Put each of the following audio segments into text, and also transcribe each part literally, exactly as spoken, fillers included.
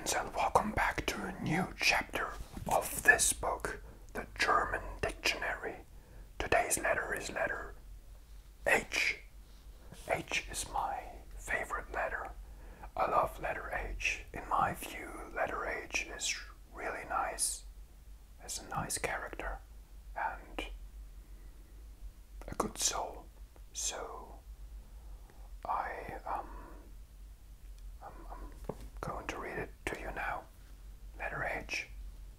friends, and welcome back to a new chapter of this book, the German Dictionary. Today's letter is letter H. H is my favorite letter. I love letter H. In my view, letter H is really nice. Has a nice character and a good soul. So I um I'm, I'm going to read it to you now. Letter H.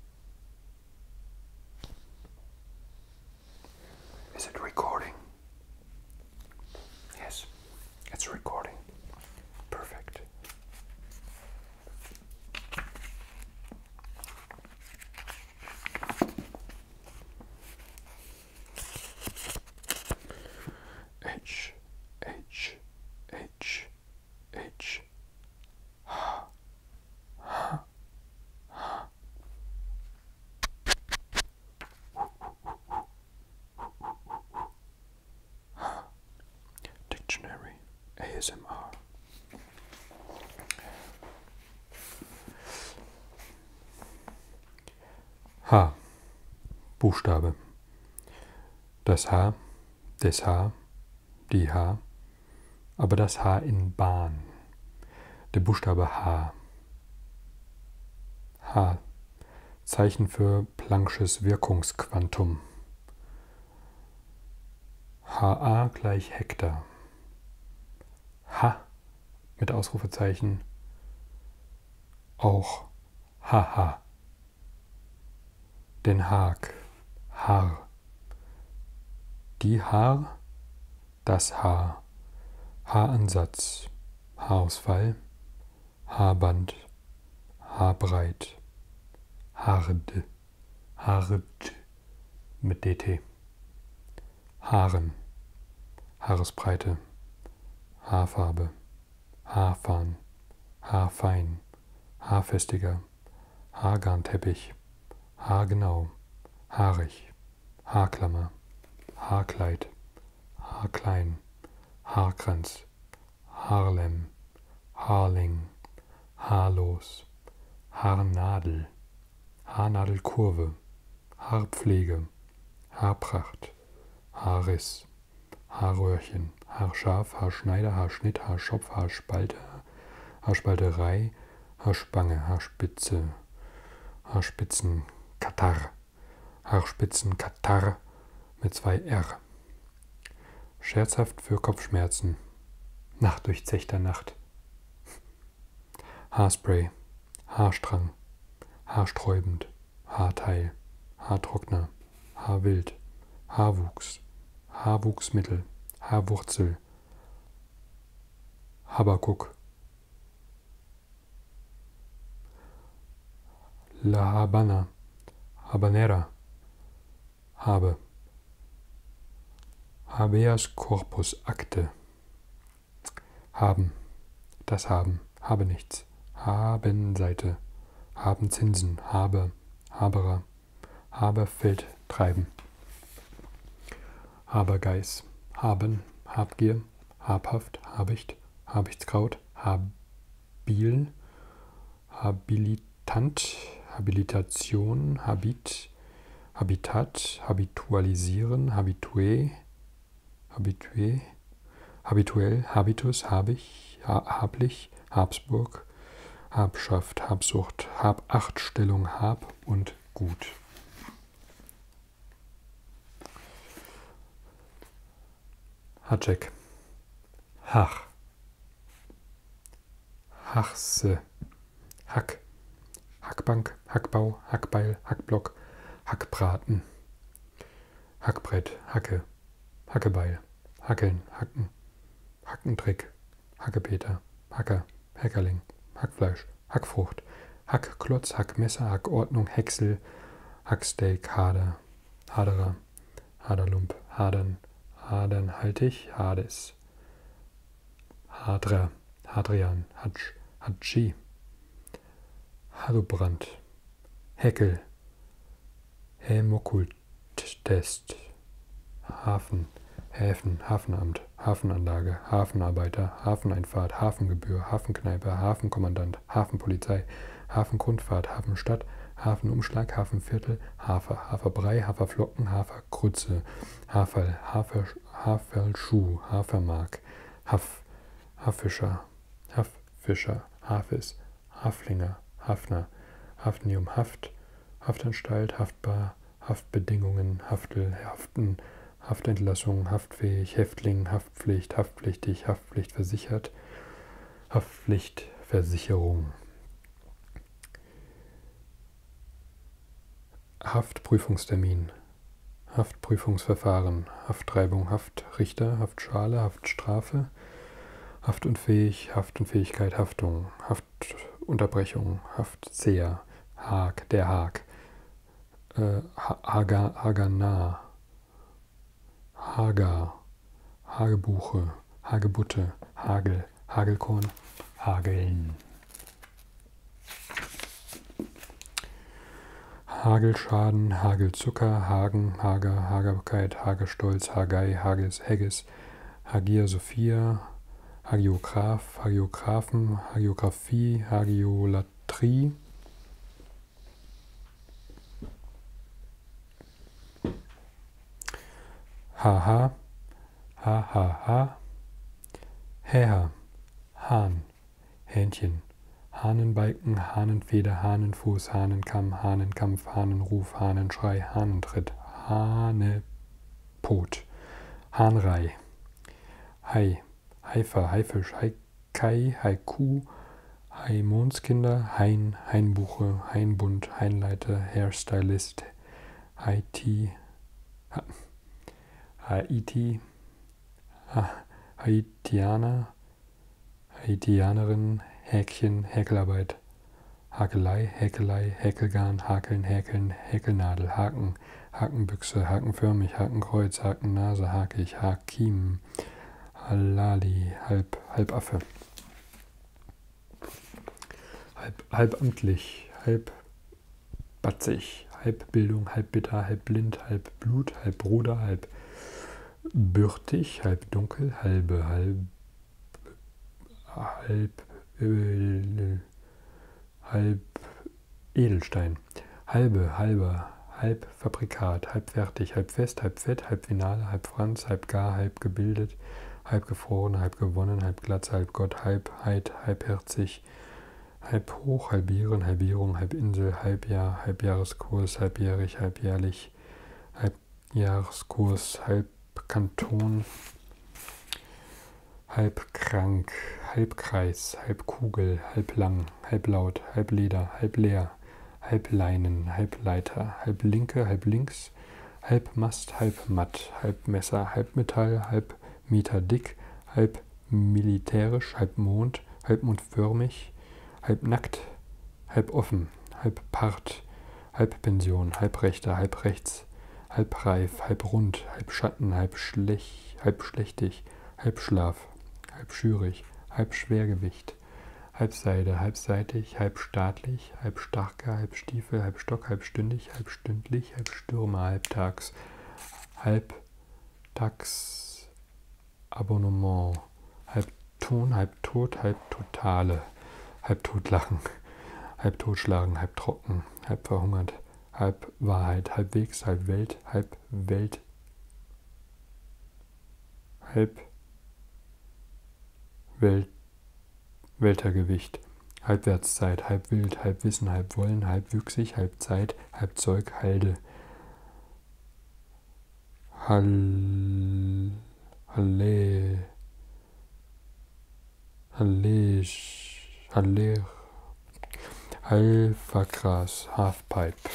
Is it recording? Yes, it's recording. Perfect. H, H, H, H. Ha, ha, ha. Dictionary, A S M R. H. Buchstabe. Das H, des H, die H, aber das H in Bahn. Der Buchstabe H. H. Zeichen für Planck'sches Wirkungsquantum. H A gleich Hektar. H mit Ausrufezeichen auch Haha. Den Haag, Haar. Die Haar, das Haar. Haaransatz, Haarausfall, Haarband, Haarbreit, Hard, Hard mit D T. Haaren, Haaresbreite, Haarfarbe, Haarfarn, Haarfein, Haarfestiger, Haargarnteppich, Haargenau, haarig, Haarklammer, Haarkleid, Haarklein, Haarkranz, Haarlem, Haarling, Haarlos, Haarnadel, Haarnadelkurve, Haarpflege, Haarpracht, Haarriss, Haarröhrchen, Haarscharf, Haarschneider, Haarschnitt, Haarschopf, Haarspalte, Haarspalterei, Haarspange, Haarspitze, Haarspitzenkatarr, Haarspitzenkatarr mit zwei R. Scherzhaft für Kopfschmerzen, nachtdurchzechter Nacht. Haarspray, Haarstrang, haarsträubend, Haarteil, Haartrockner, Haarwild, Haarwuchs, Haarwuchsmittel, Haarwurzel, Habakuk, La Habana, Habanera, Habe, Habeas Corpus Akte, haben, das Haben, habe nichts, Habenseite, haben Zinsen, habe, Haberer, Haberfeld treiben, Habergeiß, haben, Habgier, habhaft, habicht, habichtskraut, habil, habilitant, Habilitation, Habit, Habitat, habitualisieren, habitué, habitué, habituell, habitus, habich, ha hablich, Habsburg, Habschaft, Habsucht, Habachtstellung, Hab und Gut. Haczek, Hach, Hachse, Hack, Hackbank, Hackbau, Hackbeil, Hackblock, Hackbraten, Hackbrett, Hacke, Hackebeil, Hackeln, Hacken, Hackentrick, Hackepeter, Hacker, Hackerling, Hackfleisch, Hackfrucht, Hackklotz, Hackmesser, Hackordnung, Häcksel, Hacksteak, Hader, Haderer, Haderlump, Hadern, Hadernhaltig, Hades, Hadra, Hadrian, Hatsch, Hatschi, Hadobrand, Heckel, Hämokulttest, Hafen, Häfen, Hafenamt, Hafenanlage, Hafenarbeiter, Hafeneinfahrt, Hafengebühr, Hafenkneipe, Hafenkommandant, Hafenpolizei, Hafengrundfahrt, Hafenstadt, Hafenumschlag, Hafenviertel, Hafer, Haferbrei, Haferflocken, Hafergrütze, Haferl, Hafer, Haferlschuh, Hafermark, Haff, Haffischer, Hafffischer, Hafis, Haflinger, Hafner, Hafnium, Haft, Haftanstalt, Haftbar, Haftbedingungen, Haftel, Haften, Haftentlassung, haftfähig, Häftling, Haftpflicht, haftpflichtig, Haftpflichtversichert, Haftpflichtversicherung. Haftprüfungstermin, Haftprüfungsverfahren, Hafttreibung, Haftrichter, Haftschale, Haftstrafe, Haftunfähig, Haftunfähigkeit, Haftung, Haftunterbrechung, Haftzehr, Haag, der Haag, äh, Haga, Haganah, Hager, Hagebuche, Hagebutte, Hagel, Hagelkorn, Hageln. Hagelschaden, Hagelzucker, Hagen, Hager, Hagerkeit, Hagestolz, Hagei, Hages, Hegges, Hagia Sophia, Hagiograph, Hagiographen, Hagiographie, Hagiolatrie, Haha, Hahaha, Häher, Hahn, Hähnchen, Hahnenbalken, Hahnenfeder, Hahnenfuß, Hahnenkamm, Hahnenkampf, Hahnenruf, Hahnenschrei, Hahnentritt, Hahnepot, Hahnrei, Hai, Haifer, Haifisch, Haikai, Haiku, Haimonskinder, Hain, Hainbuche, Hainbund, Hainleiter, Hairstylist, Haiti, ha, Haiti, ha, Haitianer, Haitianerin, Häkchen, Häkelarbeit, Hakelei, Häkelei, Häkelgarn, Hakeln, Häkeln, Häkelnadel, Haken, Hakenbüchse, hakenförmig, Hakenkreuz, Hakennase, hakig, Hakim, Halali, halb, halbaffe, halb, halbamtlich, halbbatzig, halbbildung, halbbitter, halbblind, halbblut, halbbruder, halb bürtig, halb dunkel, halbe, halb, halb, äh, halb Edelstein, halbe, halber, halb Fabrikat, halb fertig, halb fest, halb fett, halb Finale, halb Franz, halb gar, halb gebildet, halb gefroren, halb gewonnen, halb Glatze, halb Gott, halb Heid, halbherzig, halb hoch, halbieren, Halbierung, halbinsel, Halbjahr, Halbjahreskurs, halbjährig, halbjährlich, Halbjahreskurs, Halbkanton, halbkrank, Halbkreis, Halbkugel, halblang, halblaut, halbleder, halbleer, Halbleinen, Halbleiter, Halblinke, Halblinks, Halbmast, Halbmatt, Halbmesser, Halbmetall, Halbmeter dick, halb militärisch, Halbmond, halbmondförmig, halbnackt, halboffen, halbpart, Halbpension, Halbrechter, Halbrechts, halbreif, halbrund, halbschatten, halbschlech, halbschlechtig, Halbschlaf, halbschürig, Halbschwergewicht, Halbseide, halbseitig, halbstaatlich, halbstarker, Halbstiefel, Halbstock, halbstündig, halbstündlich, Halbstürmer, halbtags, Halbtagsabonnement, Halbton, Halbtot, Halbtotale, Halbtotlachen, Halbtotschlagen, Halbtrocken, Halbverhungert, Halbwahrheit, halbwegs, Halbwelt, Halbwelt, Halb Welt, Weltergewicht, Halbwertszeit, Halbwild, Halbwissen, Halbwollen, Halbwüchsig, Halbzeit, Halbzeug, Halde, Hall, Halle, Halle, Halle, Halfergras, Halfpipe,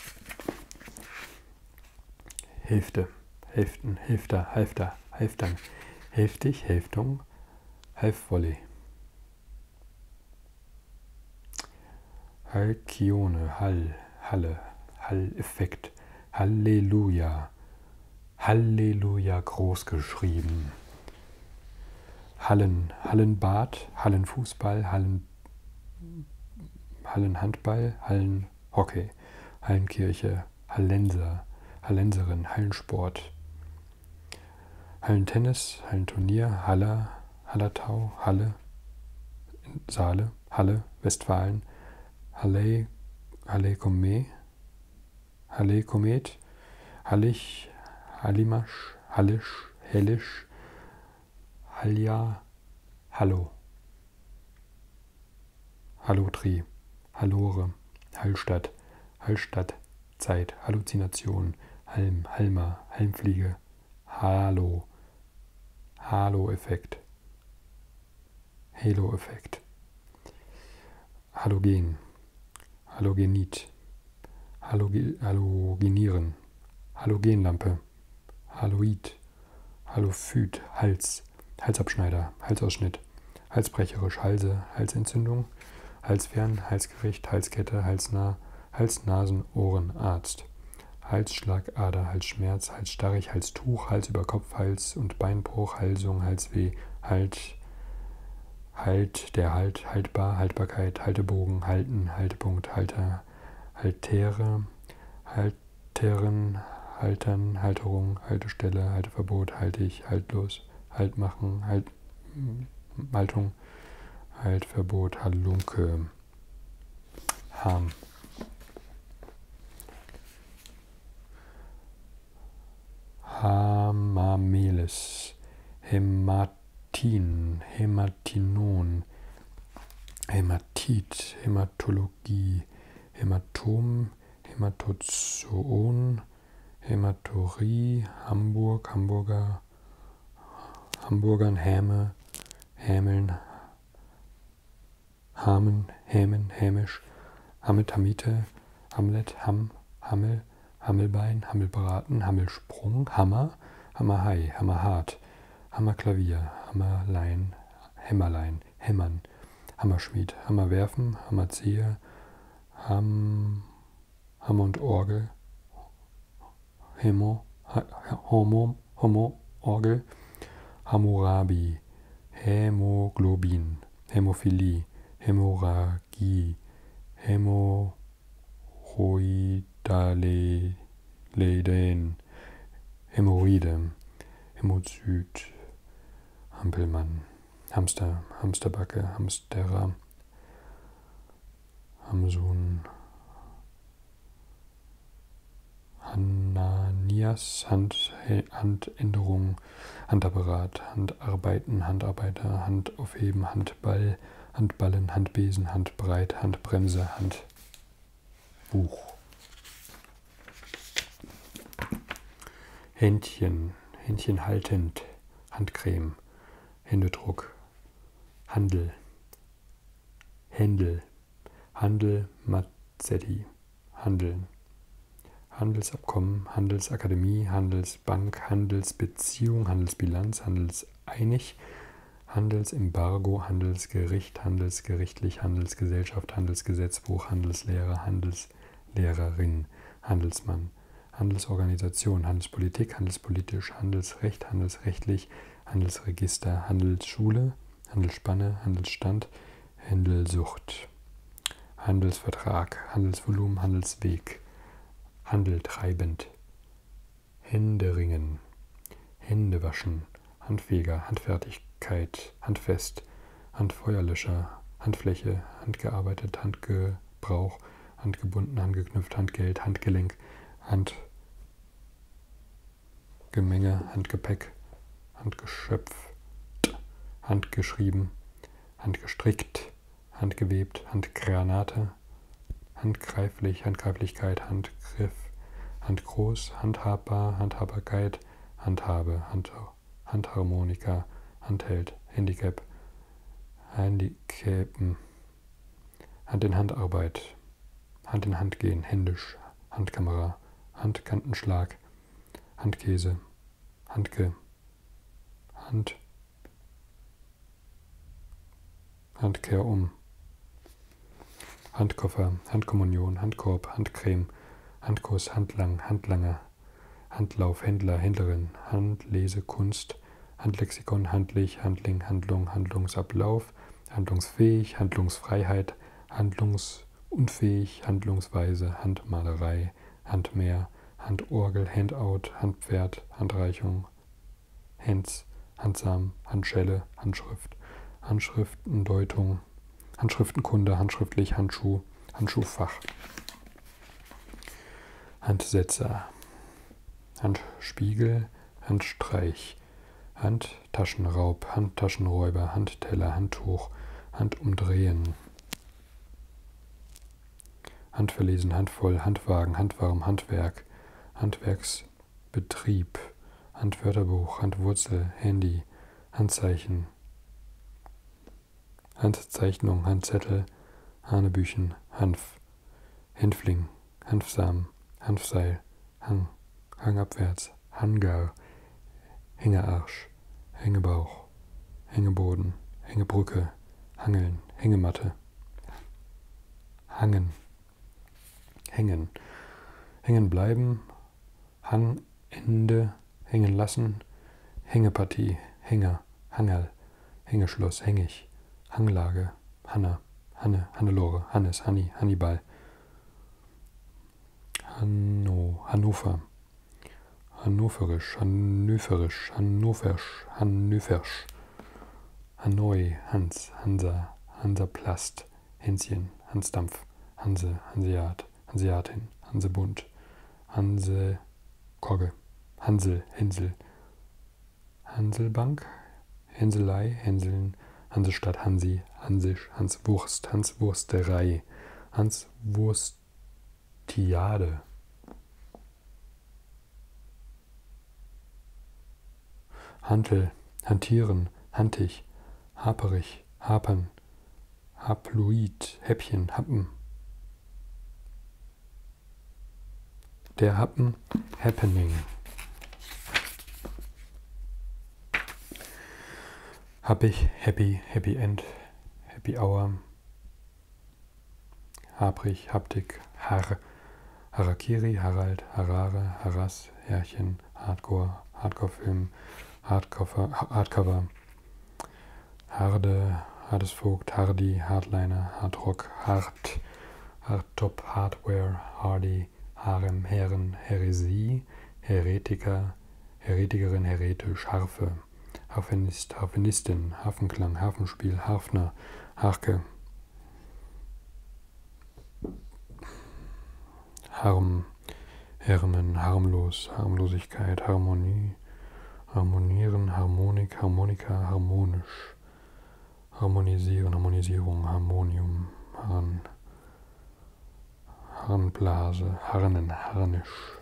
Hälfte, Hälften, Hälfter, Halfter, Halftern, Hälftig, Hälftung, Halfvolley, Halkione, Hall, Halle, Hall-Effekt, Halleluja, Halleluja groß geschrieben, Hallen, Hallenbad, Hallenfußball, Hallen, Hallenhandball, Hallenhockey, Hallenkirche, Hallenser, Hallenserin, Hallensport, Hallentennis, Hallenturnier, Haller, Hallertau, Halle, Saale, Halle, Westfalen, Halle, Halle Komet, Halle Komet, Hallig, Hallimasch, Hallisch, Hellisch, Halja, Hallo, Hallotri, Hallore, Hallstatt, Hallstatt, Zeit, Halluzination, Halm, Halma, Halmfliege, Halo, Halo-Effekt, Halo-Effekt, Halogen, Halogenit, Haloge, Halogenieren, Halogenlampe, Haloid, Halophyt, Hals, Halsabschneider, Halsausschnitt, halsbrecherisch, Halse, Halsentzündung, Halsfern, Halsgericht, Halskette, Halsnah, Hals, Nasen, Ohren, Arzt, Halsschlagader, Halsschmerz, Halsstarrig, Halstuch, Hals über Kopf, Hals- und Beinbruch, Halsung, Halsweh, Halt, Halt, der Halt, Haltbar, Haltbarkeit, Haltebogen, Halten, Haltepunkt, Halter, Haltere, Halteren, Haltern, Halterung, Haltestelle, Halteverbot, haltig, haltlos, Haltmachen, halt, Haltung, Haltverbot, Halunke, Harm. Hamamelis, Hämatin, Hämatinon, Hämatit, Hämatologie, Hämatom, Hämatozoon, Hämatorie, Hamburg, Hamburger, Hamburgern, Häme, Hämeln, Hamen, Hämen, Hämisch, Hammet, Hamite, Hamlet, Hamm, Hammel, Hammelbein, Hammelbraten, Hammelsprung, Hammer, Hammerhai, Hammerhart, Hammerklavier, Hammerlein, Hämmerlein, Hämmern, Hammerschmied, Hammerwerfen, Hammerzehe, Ham, Hammer und Orgel, Hemo, Homo, Homo, Orgel, Hammurabi, Hämoglobin, Hämophilie, Hämorrhagie, Hämorrhoidaleden, Hämorrhoide, Hämozyt, Hampelmann, Hamster, Hamsterbacke, Hamsterer, Hamsun, Hananias, Hand, Handänderung, Handapparat, Handarbeiten, Handarbeiter, Handaufheben, Handball, Handballen, Handbesen, Handbreit, Handbremse, Handbuch. Händchen, Händchen haltend, Handcreme, Händedruck, Handel, Händel, Handel, Mazzetti, Handeln, Handelsabkommen, Handelsakademie, Handelsbank, Handelsbeziehung, Handelsbilanz, Handelseinig, Handelsembargo, Handelsgericht, Handelsgerichtlich, Handelsgesellschaft, Handelsgesetzbuch, Handelslehrer, Handelslehrerin, Handelsmann, Handelsorganisation, Handelspolitik, handelspolitisch, Handelsrecht, handelsrechtlich, Handelsregister, Handelsschule, Handelsspanne, Handelsstand, Händelsucht, Handelsvertrag, Handelsvolumen, Handelsweg, Handel treibend, Händeringen, Hände waschen, Handfeger, Handfertigkeit, Handfest, Handfeuerlöscher, Handfläche, Handgearbeitet, Handgebrauch, Handgebunden, Handgeknüpft, Handgeld, Handgelenk, Handgemenge, Handgepäck, Handgeschöpft, Handgeschrieben, Handgestrickt, Handgewebt, Handgranate, handgreiflich, Handgreiflichkeit, Handgriff, Handgroß, Handhabbar, Handhabbarkeit, Handhabe, Hand, Handharmonika, Handheld, Handicap, Handicapen, Hand in Handarbeit, Hand in Hand gehen, händisch, Handkamera, Handkantenschlag, Handkäse, Handke, Hand, Handkehr um, Handkoffer, Handkommunion, Handkorb, Handcreme, Handkuss, Handlang, Handlanger, Handlauf, Händler, Händlerin, Handlesekunst, Handlexikon, Handlich, Handling, Handlung, Handlungsablauf, handlungsfähig, Handlungsfreiheit, handlungsunfähig, Handlungsweise, Handmalerei, Handmeer, Handorgel, Handout, Handpferd, Handreichung, Hands, Handsam, Handschelle, Handschrift, Handschriftendeutung, Handschriftenkunde, handschriftlich, Handschuh, Handschuhfach. Handsetzer. Handspiegel, Handstreich. Handtaschenraub, Handtaschenräuber, Handteller, Handtuch, Handumdrehen. Handverlesen, handvoll, Handwagen, handwarm, Handwerk, Handwerksbetrieb, Handwörterbuch, Handwurzel, Handy, Handzeichen, Handzeichnung, Handzettel, Hanebüchen, Hanf, Hänfling, Hanfsamen, Hanfseil, Hang, Hangabwärts, Hangar, Hängearsch, Hängebauch, Hängeboden, Hängebrücke, Hangeln, Hängematte, Hangen, Hängen, Hängen bleiben, Hangende, hängen lassen, Hängepartie, Hänger, Hangerl, Hängeschloss, hängig, Hanglage, Hanna, Hanne, Hannelore, Hannes, Hanni, Hannibal, Hanno, Hannover, Hannoverisch, Hannöverisch, Hannoversch, Hannöversch, Hanoi, Hans, Hansa, Hansaplast, Hänschen, Hansdampf, Hanse, Hanseat, Hanseatin, Hansebund, Hanse, Kogge, Hansel, Hänsel, Hanselbank, Hänselei, Hänseln, Hansestadt, Hansi, Hansisch, Hanswurst, Hanswursterei, Hanswurstiade, Hantel, Hantieren, Hantig, Haperich, Hapern, Haploid, Häppchen, Happen. Der Happen, Happening. Happig, Happy, Happy End, Happy Hour. Haprig, Haptik, Har, Harakiri, Harald, Harare, Harass, Härchen, Hardcore, Hardcore-Film, Hardcover, Hardcover, Harde, Hardesvogt, Hardy, Hardliner, Hardrock, Hard, Hardtop, Hardware, Hardy, Harem, Herren, Häresie, Heretiker, Heretikerin, heretisch, Harfe, Harfenist, Harfenistin, Hafenklang, Hafenspiel, Harfner, Harke, Harm, Hermen, harmlos, Harmlosigkeit, Harmonie, Harmonieren, Harmonik, Harmonika, harmonisch, Harmonisieren, Harmonisierung, Harmonium, Harn, Harnblase, Harnen, Harnisch,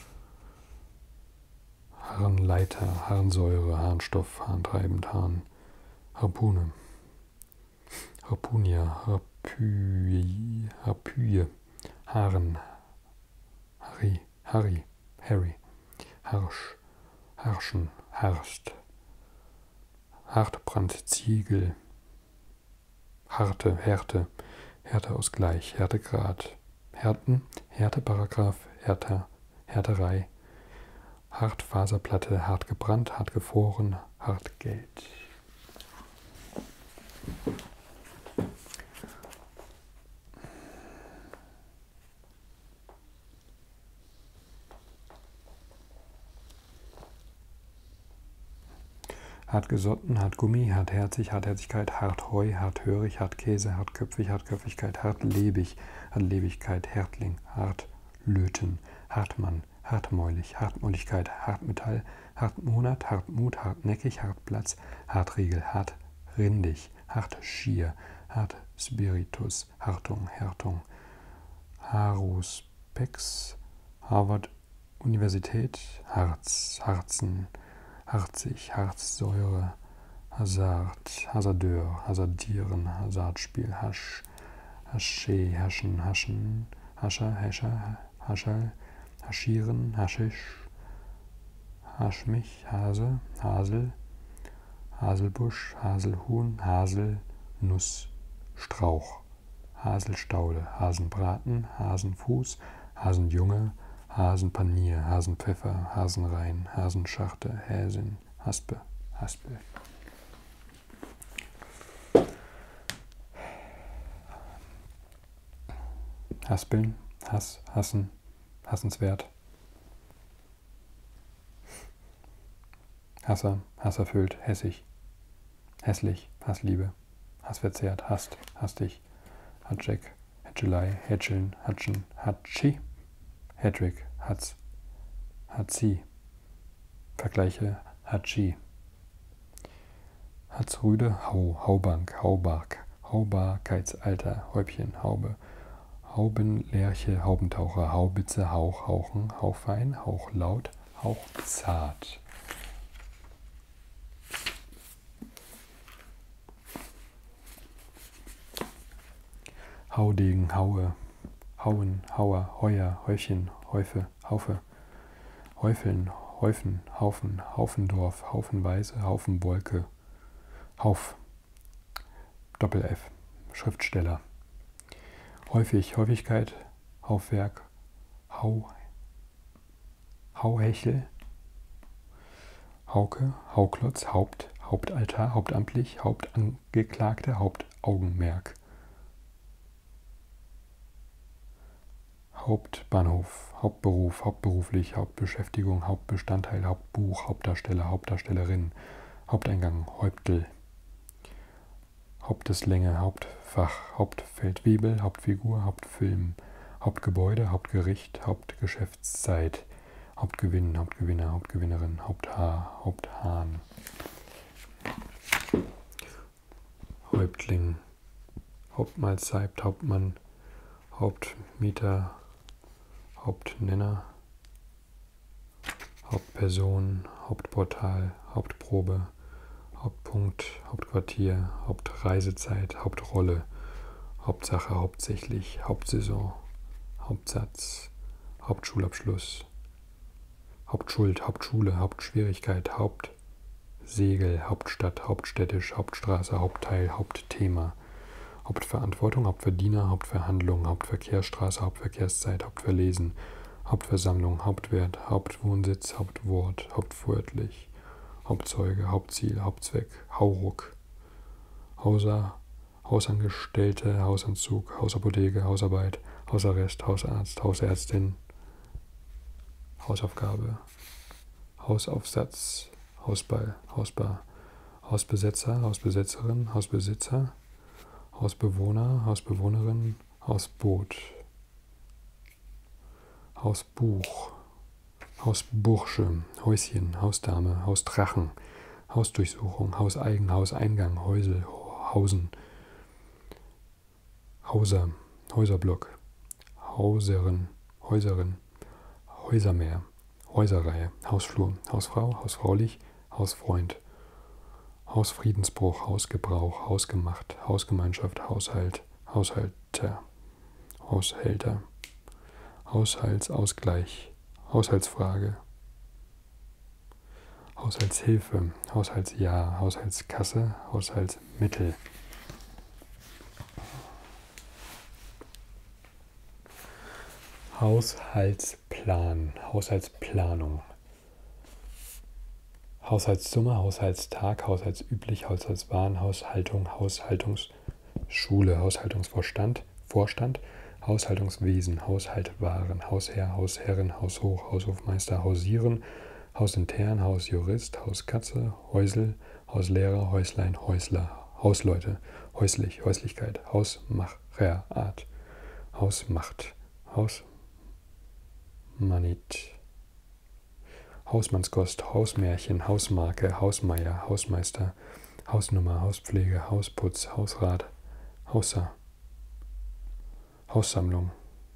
Harnleiter, Harnsäure, Harnstoff, Harntreibend, Harn, Harpune, Harpunia, Harpyie, Harpyie, Haaren, Harry, Harry, Harry, Harsch, Harschen, Harst, Hartbrand, Ziegel, Harte, Härte, Härteausgleich, Härtegrad, Härten, Härteparagraph, Härter, Härterei, Hartfaserplatte, hart gebrannt, hart gefroren, Hartgeld. Hartgesotten, Hartgummi, Hartherzig, Hartherzigkeit, Hartheu, Harthörig, Hartkäse, Hartköpfig, Hartköpfigkeit, Hartlebig, Hartlebigkeit, Härtling, Hartlöten, Hartmann, Hartmäulig, Hartmäuligkeit, Hartmetall, Hartmonat, Hartmut, Hartnäckig, Hartplatz, Hartriegel, Hartrindig, Hartschier, Hartspiritus, Hartung, Härtung, Haruspex, Harvard Universität, Harz, Harzen, Harzig, Harzsäure, Hazard, Hasardeur, Hasardieren, Hasardspiel, Hasch, Hasche, Haschen, Haschen, Hascher, Häscher, Haschel, Haschieren, Haschisch, Haschmich, Hase, Hasel, Haselbusch, Haselhuhn, Hasel, Nuss, Strauch, Haselstaude, Hasenbraten, Hasenfuß, Hasenjunge, Hasenpanier, Hasenpfeffer, Hasenrein, Hasenschachte, Häsin, Haspe, Haspel. Haspeln, Hass, Hassen, hassenswert. Hasser, hasserfüllt, hässig, hässlich, Hassliebe, Hassverzehrt, hasst, hastig, Hatschek, Hatschelei, Hätscheln, Hatschen, Hatschi, Hattrick, Hatz, Hatzi. Vergleiche Hatschi. Hatzrüde, Hau, Haubank, Haubark, Haubarkeitsalter, Häubchen, Haube, Haubenlerche, Haubentaucher, Haubitze, Hauch, Hauchen, Hauchfein, Hauchlaut, Hauchzart. Haudegen, Haue, Hauen, Hauer, Heuer, Häufchen, Häufe, Haufe, Häufeln, Häufen, Haufen, Haufendorf, Haufenweise, Haufenwolke, Hauf, Doppel-F, Schriftsteller. Häufig, Häufigkeit, Haufwerk, Hau, Hauhechel, Hauke, Hauklotz, Haupt, Hauptaltar, Hauptamtlich, Hauptangeklagte, Hauptaugenmerk. Hauptbahnhof, Hauptberuf, hauptberuflich, Hauptbeschäftigung, Hauptbestandteil, Hauptbuch, Hauptdarsteller, Hauptdarstellerin, Haupteingang, Häuptel, Haupteslänge, Hauptfach, Hauptfeldwebel, Hauptfigur, Hauptfilm, Hauptgebäude, Hauptgericht, Hauptgeschäftszeit, Hauptgewinn, Hauptgewinner, Hauptgewinnerin, Haupthaar, Haupthahn, Häuptling, Hauptmahlzeit, Hauptmann, Hauptmieter, Hauptnenner, Hauptperson, Hauptportal, Hauptprobe, Hauptpunkt, Hauptquartier, Hauptreisezeit, Hauptrolle, Hauptsache, hauptsächlich, Hauptsaison, Hauptsatz, Hauptschulabschluss, Hauptschuld, Hauptschule, Hauptschwierigkeit, Hauptsegel, Hauptstadt, hauptstädtisch, Hauptstraße, Hauptteil, Hauptthema, Hauptverantwortung, Hauptverdiener, Hauptverhandlung, Hauptverkehrsstraße, Hauptverkehrszeit, Hauptverlesen, Hauptversammlung, Hauptwert, Hauptwohnsitz, Hauptwort, hauptwörtlich, Hauptzeuge, Hauptziel, Hauptzweck, Hauruck, Hauser, Hausangestellte, Hausanzug, Hausapotheke, Hausarbeit, Hausarrest, Hausarzt, Hausärztin, Hausaufgabe, Hausaufsatz, Hausball, Hausbar, Hausbesetzer, Hausbesetzerin, Hausbesitzer, Hausbewohner, Hausbewohnerin, Hausboot, Hausbuch, Hausbursche, Häuschen, Hausdame, Hausdrachen, Hausdurchsuchung, Hauseigen, Hauseingang, Häusel, Hausen, Hauser, Häuserblock, Hauserin, Häuserin, Häusermeer, Häuserreihe, Hausflur, Hausfrau, Hausfraulich, Hausfreund, Hausfriedensbruch, Hausgebrauch, Hausgemacht, Hausgemeinschaft, Haushalt, Haushalter, Haushälter, Haushaltsausgleich, Haushaltsfrage, Haushaltshilfe, Haushaltsjahr, Haushaltskasse, Haushaltsmittel. Haushaltsplan, Haushaltsplanung. Haushaltssumme, Haushaltstag, Haushaltsüblich, Haushaltswahn, Haushaltung, Haushaltungsschule, Haushaltungsvorstand, Vorstand, Haushaltungswesen, Haushaltwaren, Hausherr, Hausherrin, Haushoch, Haushofmeister, Hausieren, Hausintern, Hausjurist, Hauskatze, Häusel, Hauslehrer, Häuslein, Häusler, Hausleute, häuslich, Häuslichkeit, Hausmacherart, Hausmacht, Hausmanit, Hausmannskost, Hausmärchen, Hausmarke, Hausmeier, Hausmeister, Hausnummer, Hauspflege, Hausputz, Hausrat, Hausser, Haussammlung,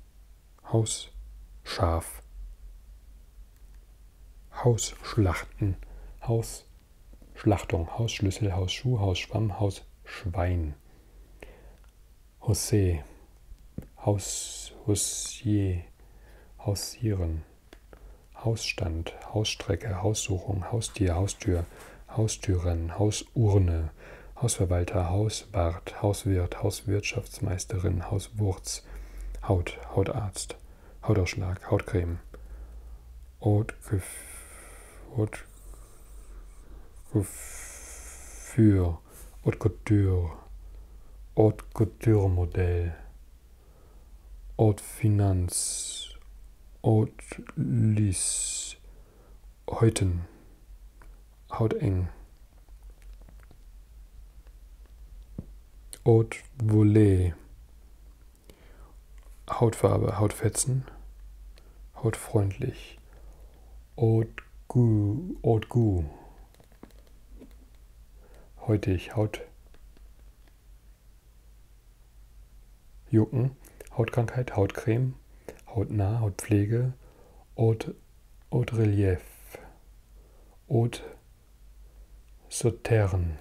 Hausschaf, Hausschlachten, Hausschlachtung, Hausschlüssel, Hausschuh, Hausschwamm, Hausschwein, Haussee, Haus, Haussier, Haussieren, Hausstand, Hausstrecke, Haussuchung, Haustier, Haustür, Haustüren, Hausurne, Hausverwalter, Hauswart, Hauswirt, Hauswirtschaftsmeisterin, Hauswurz, Haut, Hautarzt, Hautausschlag, Hautcreme, Haut, Haut, Geführ, Haute Couture, Haute Couture Modell, Haute Finanz, Haute Lys, Häuten, Hauteng, Haute Volée, Hautfarbe, Hautfetzen, hautfreundlich, haut gu, haut gu, heutig, Haut jucken, Hautkrankheit, Hautcreme, hautnah, Hautpflege, Haut, Hautrelief, Haut Sautern,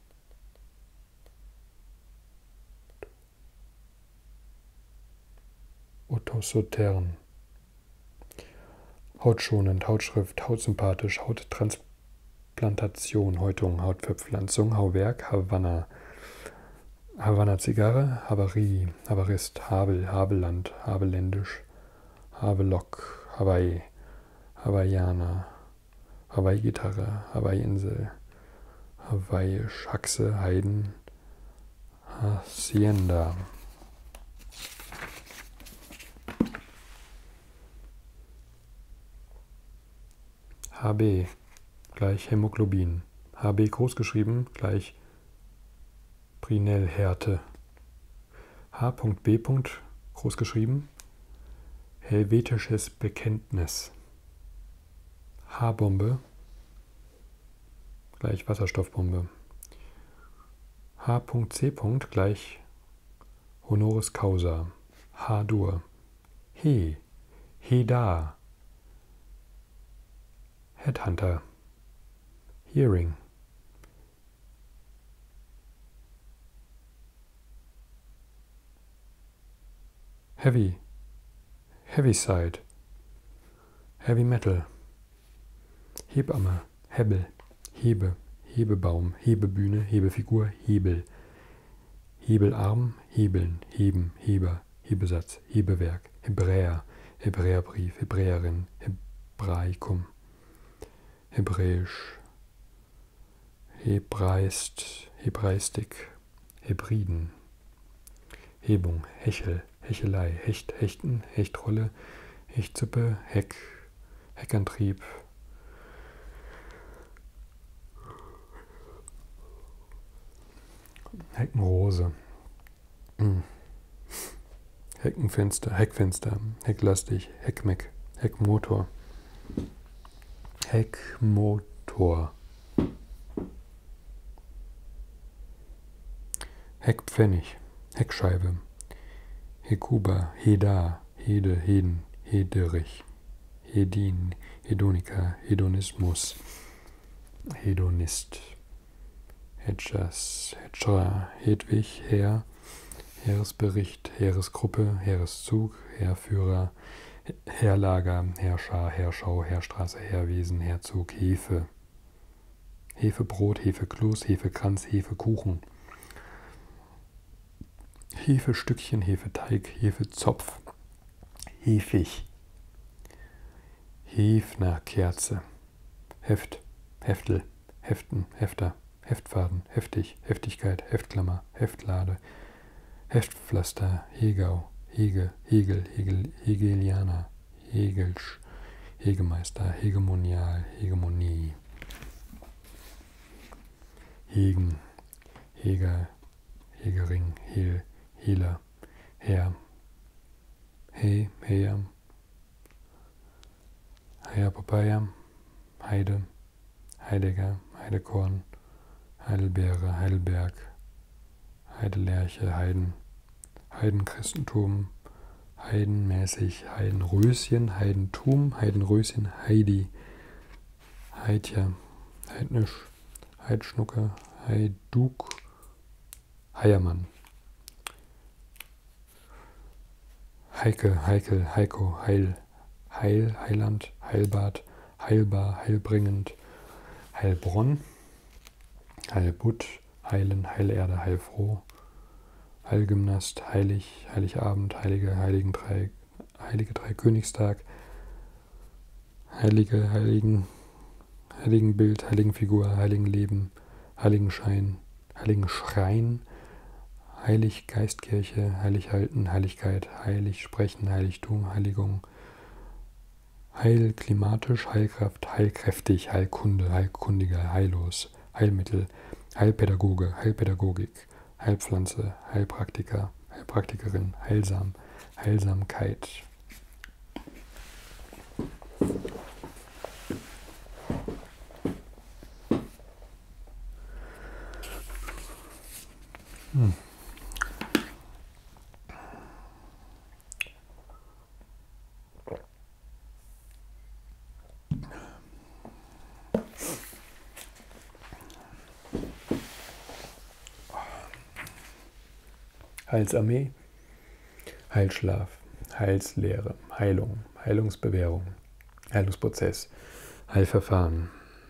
Autosautern, hautschonend, Hautschrift, hautsympathisch, Hauttransplantation, Häutung, Hautverpflanzung, Hauwerk, Havanna, Havanna Zigarre, Havarie, Havarist, Habel, Havelland, Havelländisch, Havelock, Hawaii, Hawaiianer, Hawaii-Gitarre, Hawaii-Insel, Hawaiisch, Haxe, Heiden, Hacienda. H B gleich Hämoglobin. H B großgeschrieben gleich Prinellhärte. H B großgeschrieben Helvetisches Bekenntnis. H-Bombe gleich Wasserstoffbombe. H.C. gleich Honoris Causa. H-Dur. He. Heda. Headhunter. Hearing. Heavy. Heaviside. Heavy Metal. Hebamme. Hebbel. Hebe. Hebebaum. Hebebühne. Hebefigur. Hebel. Hebelarm. Hebeln. Heben. Heber. Hebesatz. Hebewerk. Hebräer. Hebräerbrief. Hebräerin. Hebraikum. Hebräisch. Hebraist. Hebraistik. Hebriden. Hebung. Hechel. Hechelei. Hecht. Hechten. Hechtrolle. Hechtsuppe. Heck. Heckantrieb. Heckenrose. Hm. Heckenfenster. Heckfenster. Hecklastig. Heckmeck. Heckmotor. Heckmotor. Heckpfennig. Heckscheibe. Hekuba. Heda. Hede. Heden. Hederich. Hedin. Hedonika. Hedonismus. Hedonist. Hedgers. Hedgerer. Hedwig. Heer. Heeresbericht. Heeresgruppe. Heereszug. Heerführer. Heerlager. Heerschar. Heerschau. Heerstraße. Heerwesen. Herzog. Hefe. Hefebrot. Hefekloß. Hefekranz. Hefekuchen. Hefestückchen. Hefeteig. Hefezopf. Hefig. Hefner Kerze. Heft. Heftel. Heften. Hefter. Heftfaden. Heftig. Heftigkeit. Heftklammer. Heftlade. Heftpflaster. Hegau. Hege. Hegel. Hegel. Hegelianer. Hegelsch. Hegemeister. Hegemonial. Hegemonie. Hegen. Heger. Hegering. Hel. Hehler. Herr. He. Heer. Heer Papaya. Heide. Heidegger. Heidekorn. Heidelbeere. Heidelberg. Heidelerche. Heiden. Heidenchristentum. Heidenmäßig. Heidenröschen. Heidentum. Heidenröschen. Heidi. Heidja. Heidnisch. Heidschnucke. Heiduk. Heiermann. Heike. Heikel. Heiko. Heil. Heil. Heiland. Heilbad. Heilbar. Heilbringend. Heilbronn. Heilbutt. Heilen. Heilerde. Heilfroh. Heilgymnast. Heilig. Heiligabend. Heilige. Heiligen drei, Heilige Dreikönigstag. Heilige. Heiligen. Heiligenbild. Heiligenfigur. Heiligenleben. Heiligenschein. Heiligenschrein. Heilig Geistkirche. Heilighalten. Heiligkeit. Heilig sprechen. Heiligtum. Heiligung. Heil klimatisch. Heilkraft. Heilkräftig. Heilkunde. Heilkundiger. Heillos. Heilmittel. Heilpädagoge. Heilpädagogik. Heilpflanze. Heilpraktiker. Heilpraktikerin. Heilsam. Heilsamkeit. Hm. Heilsarmee, Heilschlaf, Heilslehre, Heilung, Heilungsbewährung, Heilungsprozess, Heilverfahren,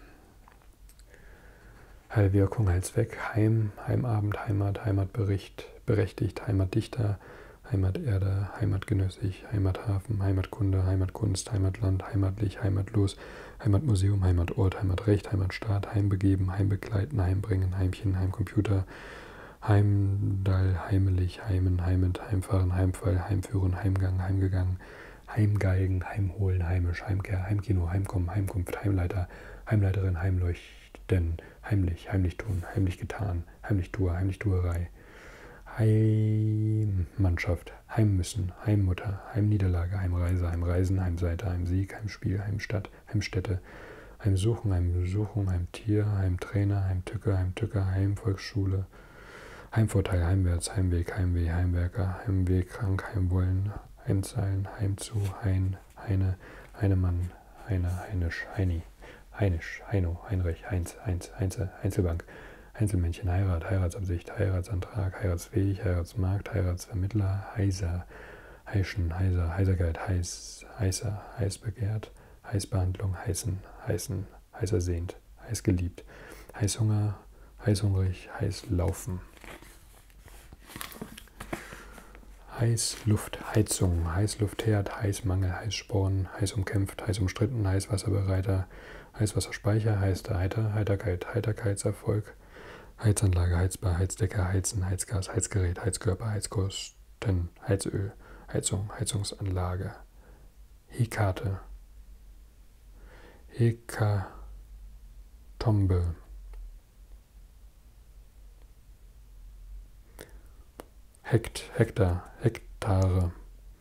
Heilwirkung, Heilzweck, Heim, Heimabend, Heimat, Heimatbericht, berechtigt, Heimatdichter, Heimaterde, Heimatgenössig, Heimathafen, Heimatkunde, Heimatkunst, Heimatland, heimatlich, heimatlos, Heimatmuseum, Heimatort, Heimatrecht, Heimatstaat, Heimbegeben, Heimbegleiten, Heimbringen, Heimchen, Heimcomputer, Heimdall, heimelig, heimen, heimend, heimfahren, Heimfall, heimführen, Heimgang, heimgegangen, Heimgeigen, heimholen, heimisch, Heimkehr, Heimkino, Heimkommen, Heimkunft, Heimleiter, Heimleiterin, Heimleuchten, heimlich, heimlich tun, heimlich getan, Heimlichtuer, Heimlichtuerei, Heimmannschaft, Heimmüssen, Heimmutter, Heimniederlage, Heimreise, Heimreisen, Heimseite, Heimsieg, Heimspiel, Heimstadt, Heimstätte, Heimsuchen, Heimsuchung, Heimtier, Heimtrainer, Heimtücke, Heimtücker, Heimvolksschule, Heimvorteil, Heimwärts, Heimweg, Heimweh, Heimwerker, Heimweg, krank, Heimwollen, Heimzeilen, Heimzu, Hein, Heine, Heinemann, Heine, Heinisch, Heini, Heinisch, Heino, Heinrich, Heinz, Heinz, Heinze, Einzelbank, Einzelmännchen, Heirat, Heiratsabsicht, Heiratsantrag, heiratsfähig, Heiratsmarkt, Heiratsvermittler, Heiser, Heischen, Heiser, Heiserkeit, Heiß, Heißer, Heißbegehrt, Heißbehandlung, Heißen, Heißen, Heißersehnt, Heißgeliebt, Heißhunger, Heißhungrig, Heißlaufen. Heißluft, Heizung, Heißluftherd, Heißmangel, Heißsporn, heiß umkämpft, heiß umstritten, Heißwasserbereiter, Heißwasserspeicher, heißter Heiter, Heiterkeit, Heiterkeitserfolg, Heizanlage, Heizbar, Heizdecke, Heizen, Heizgas, Heizgerät, Heizkörper, Heizkosten, Heizöl, Heizung, Heizungsanlage, Hekate, Hekatombe, Hekt, Hektar, Hektare,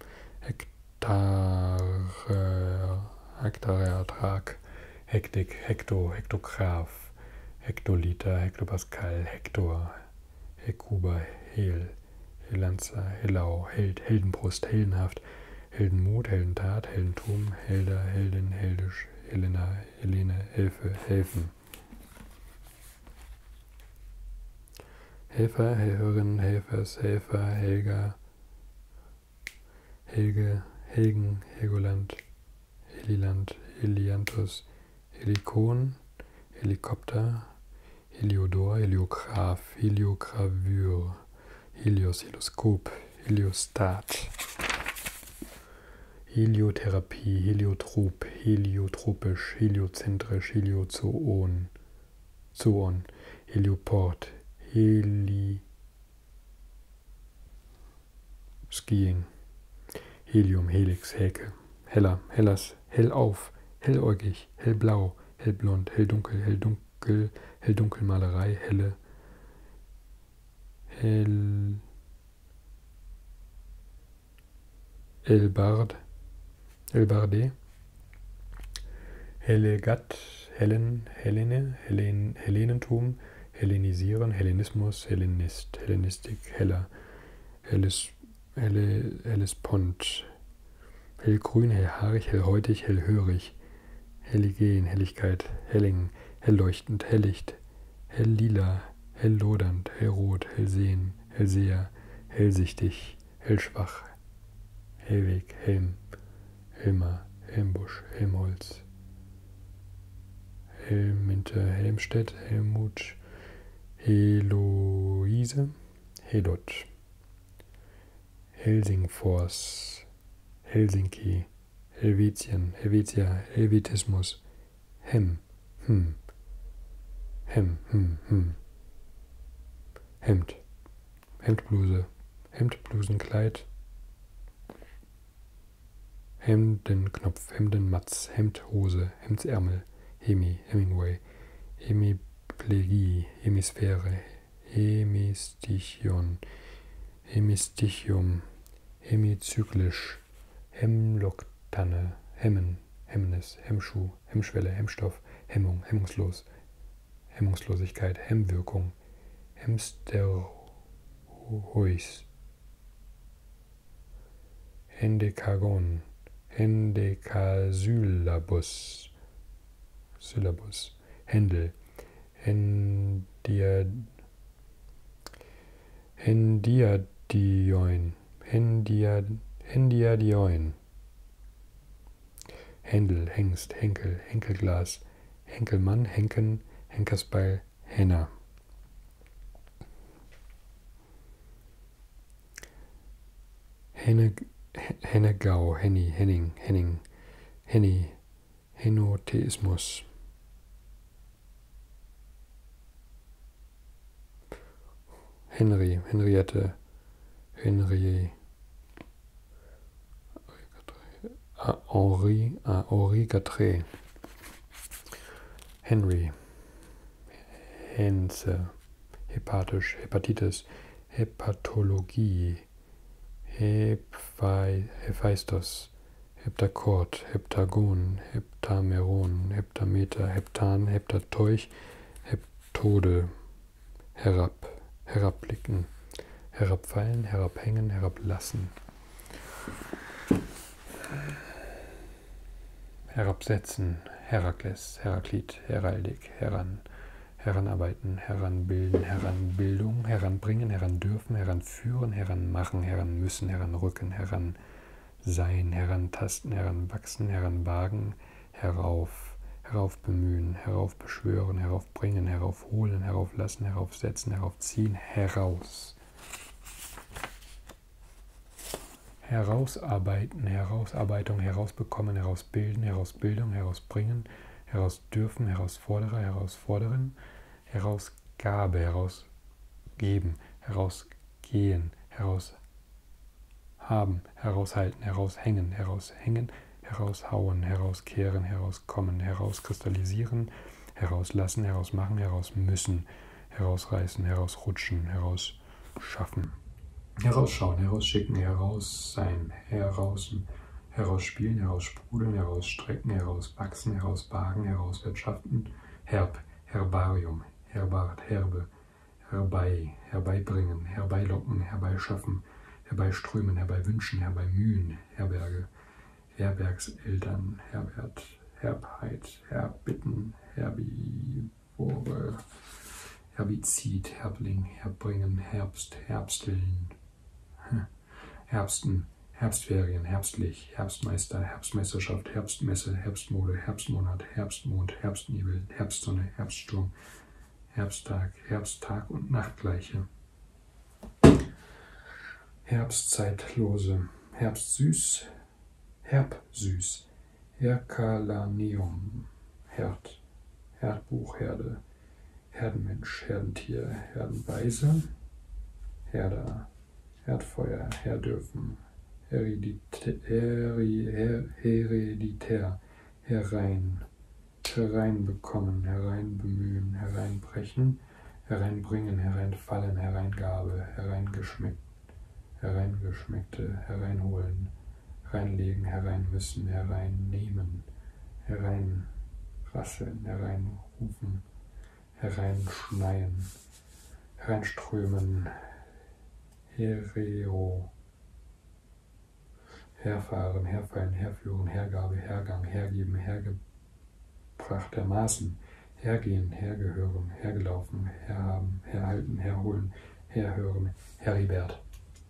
Hektare, Hektareertrag, Hektik, Hekto, Hektograph, Hektoliter, Hektopascal, Hektor, Hekuba, Hel, Helanzer, Helau, Held, Heldenbrust, Heldenhaft, Heldenmut, Heldentat, Heldentum, Helder, Heldin, Heldisch, Helena, Helene, Helfe, Helfen. Helfer, Helferin, Helfers, Helfer, Helga, Helge, Helgen, Helgoland, Heliland, Helianthus, Helikon, Helikopter, Heliodor, Heliograph, Heliogravür, Helios, Helioskop, Heliostat, Heliotherapie, Heliotrop, heliotropisch, heliozentrisch, Heliozoon, Zoon, Helioport, Heli, Skiing, Helium, Helix, Häke, heller, Hellas, hellauf, helläugig, hellblau, hellblond, helldunkel, helldunkel, helldunkelmalerei, helle, hell, Elbard, Elbarde, Hellegat, Hellen, Hellene, Hellen, Hellenentum, Hellenisieren, Hellenismus, Hellenist, Hellenistik, Heller, Helles, Helle, Hellespont, hellgrün, hellhaarig, hellhäutig, hellhörig, helligen, Helligkeit, Helling, hellleuchtend, hellicht, helllila, helllodernd, hellrot, hellsehen, hellseher, hellsichtig, hellschwach, Hellweg, Helm, Helmer, Helmbusch, Helmholtz, Helminte, Helmstedt, Helmut, Heloise, Helot, Helsingfors, Helsinki, Helvetien, Helvetia, Helvetismus, Hem, hm, Hem, hm, hm, Hemd, Hemdbluse, Hemdblusenkleid, Hemdenknopf, Hemdenmatz, Hemdhose, Hemdsärmel, Hemi, Hemingway, Hemiplegie, Hemisphäre, Hemistichion, Hemistichium, hemizyklisch, Hemlocktanne, Hemmen, Hemmnis, Hemmschuh, Hemmschwelle, Hemmstoff, Hemmung, hemmungslos, Hemmungslosigkeit, Hemmwirkung, Hemsterhuis, Hendekagon, Hendekasylabus, Syllabus, Händel, Hendia, Hendiadioin, Hendia, Hendiadioin, Händel, Hengst, Henkel, Henkelglas, Henkelmann, Henken, Henkersbeil, Henner. Henne, Hennegau, Henny, Henning, Henning, Henny, Henotheismus. Henry, Henriette, Henry, Henri, Henri Gatré, Henry, Henze, hepatisch, Hepatitis, Hepatologie, Hephaistos, Heptakord, Heptagon, Heptameron, Heptameter, Heptan, Heptateuch, Heptode, herab, herabblicken, herabfallen, herabhängen, herablassen, herabsetzen, Herakles, Heraklit, Heraldik, heran, heranarbeiten, heranbilden, heranbildung, heranbringen, herandürfen, heranführen, heranmachen, heranmüssen, heranrücken, heran sein, herantasten, heranwachsen, heranwagen, herauf, heraufbemühen, heraufbeschwören, heraufbringen, heraufholen, herauflassen, heraufsetzen, heraufziehen, heraus. Herausarbeiten, Herausarbeitung, herausbekommen, herausbilden, Herausbildung, herausbringen, herausdürfen, Herausforderer, Herausfordern, Herausgabe, herausgeben, herausgehen, heraushaben, heraushalten, heraushängen, heraushängen, heraushauen, herauskehren, herauskommen, herauskristallisieren, herauslassen, herausmachen, herausmüssen, herausreißen, herausrutschen, herausschaffen. Herausschauen, herausschicken, heraussein, heraußen, herausspielen, heraussprudeln, herausstrecken, herauswachsen, herauswagen, herauswirtschaften, herb, Herbarium, Herbart, Herbe, herbei, herbeibringen, herbeilocken, herbeischaffen, herbeiströmen, herbeiwünschen, herbeimühen, Herberge, Herbergseltern, Herbert, Herbheit, Herbitten, Herbivore, Herbizid, Herbling, Herbringen, Herbst, Herbsteln, Herbsten, Herbstferien, herbstlich, Herbstmeister, Herbstmeisterschaft, Herbstmesse, Herbstmode, Herbstmonat, Herbstmond, Herbstnebel, Herbstsonne, Herbststurm, Herbsttag, Herbsttag und Nachtgleiche. Herbstzeitlose, Herbstsüß, Herbsüß, Herkalaneum, Herd, Herdbuch, Herde, Herdenmensch, Herdentier, Herdenweise, Herder, Herdfeuer, Herdürfen, Hereditär, Hereditär, Herein, hereinbekommen, hereinbemühen, hereinbrechen, hereinbringen, hereinfallen, Hereingabe, hereingeschmeckt, hereingeschmeckte, hereinholen, hereinlegen, hereinmüssen, hereinnehmen, hereinrasseln, hereinrufen, hereinschneien, hereinströmen, Hereo, herfahren, herfallen, herführen, Hergabe, Hergang, hergeben, hergebracht, hermaßen, hergehen, hergehören, hergelaufen, herhaben, herhalten, herholen, herhören, Heribert,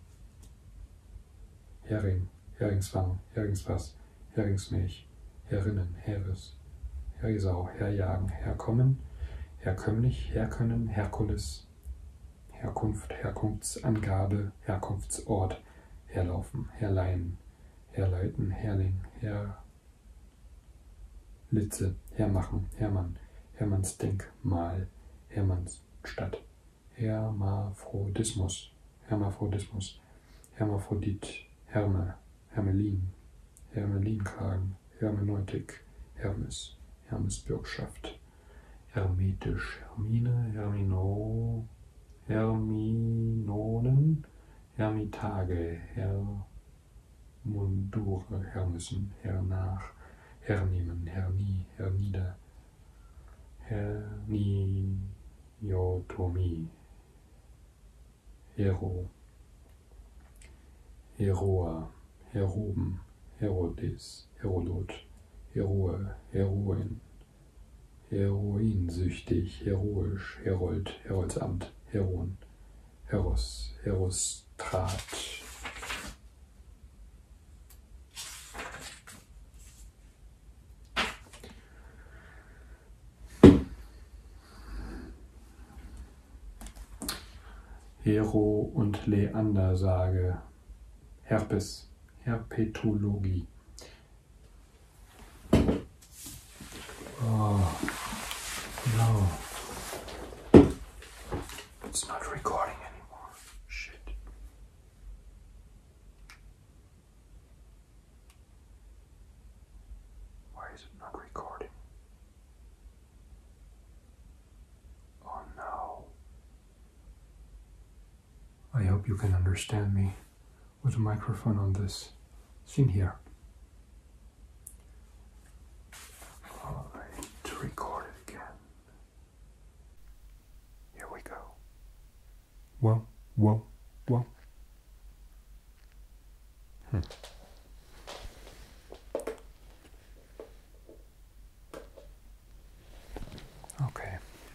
Hering, Heringsfang, Heringsfass, Heringsmilch, Herinnen, Heres, Herisau, herjagen, herkommen, herkömmlich, herkönnen, Herkules, Herkunft, Herkunftsangabe, Herkunftsort, herlaufen, herleihen, herleiten, Herling, Herlitze, hermachen, Hermann, Hermannsdenkmal, Hermannsstadt, Hermaphrodismus, Hermaphrodismus, Hermaphrodit, Herme, Hermelin, Hermelinkragen, Hermeneutik, Hermes, Hermesbürgschaft, hermetisch, Hermine, Hermino, Herminonen, Hermitage, Her, Mundure, hermüssen, hernach, hernehmen, hernie, hernieder, Herniotomie, Hero, Heroa, Heroben, Herodes, Herodot, Heroe, Heroin, Heroinsüchtig, heroisch, Herold, Heroldsamt, Heron, Heros, Herostrat. Hero- und Leander-Sage, Herpes, Herpetologie. Oh, no. It's not recording anymore. Shit. Why is it not recording? Oh no. I hope you can understand me with a microphone on this scene here. Oh, I need to record it again. Here we go. Whoa, whoa, whoa. Hmm. Okay.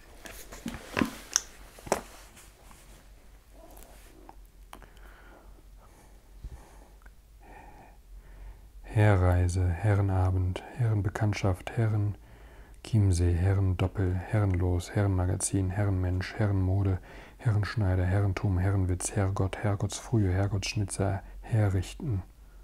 Herreise, Herrenabend, Herrenbekanntschaft, Herren Chiemsee, Herrendoppel, Herrenlos, Herrenmagazin, Herrenmensch, Herrenmode, Herrenschneider, Herrentum, Herrenwitz, Herrgott, Herrgottsfrühe, Herrgottsschnitzer, Herrichten.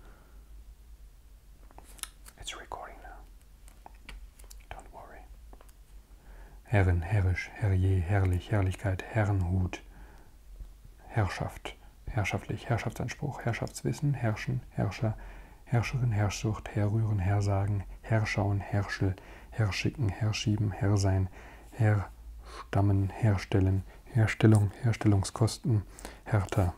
It's recording now. Don't worry. Herren, herrisch, herrje, herrlich, Herrlichkeit, Herrenhut, Herrschaft, herrschaftlich, Herrschaftsanspruch, Herrschaftswissen, Herrschen, Herrscher, Herrscherin, Herrschsucht, Herrühren, Herrsagen, Herschauen, Herrschel, Herschicken, Herschieben, Herrsein, Herstammen, Herstellen, Herstellung, Herstellungskosten, Härter,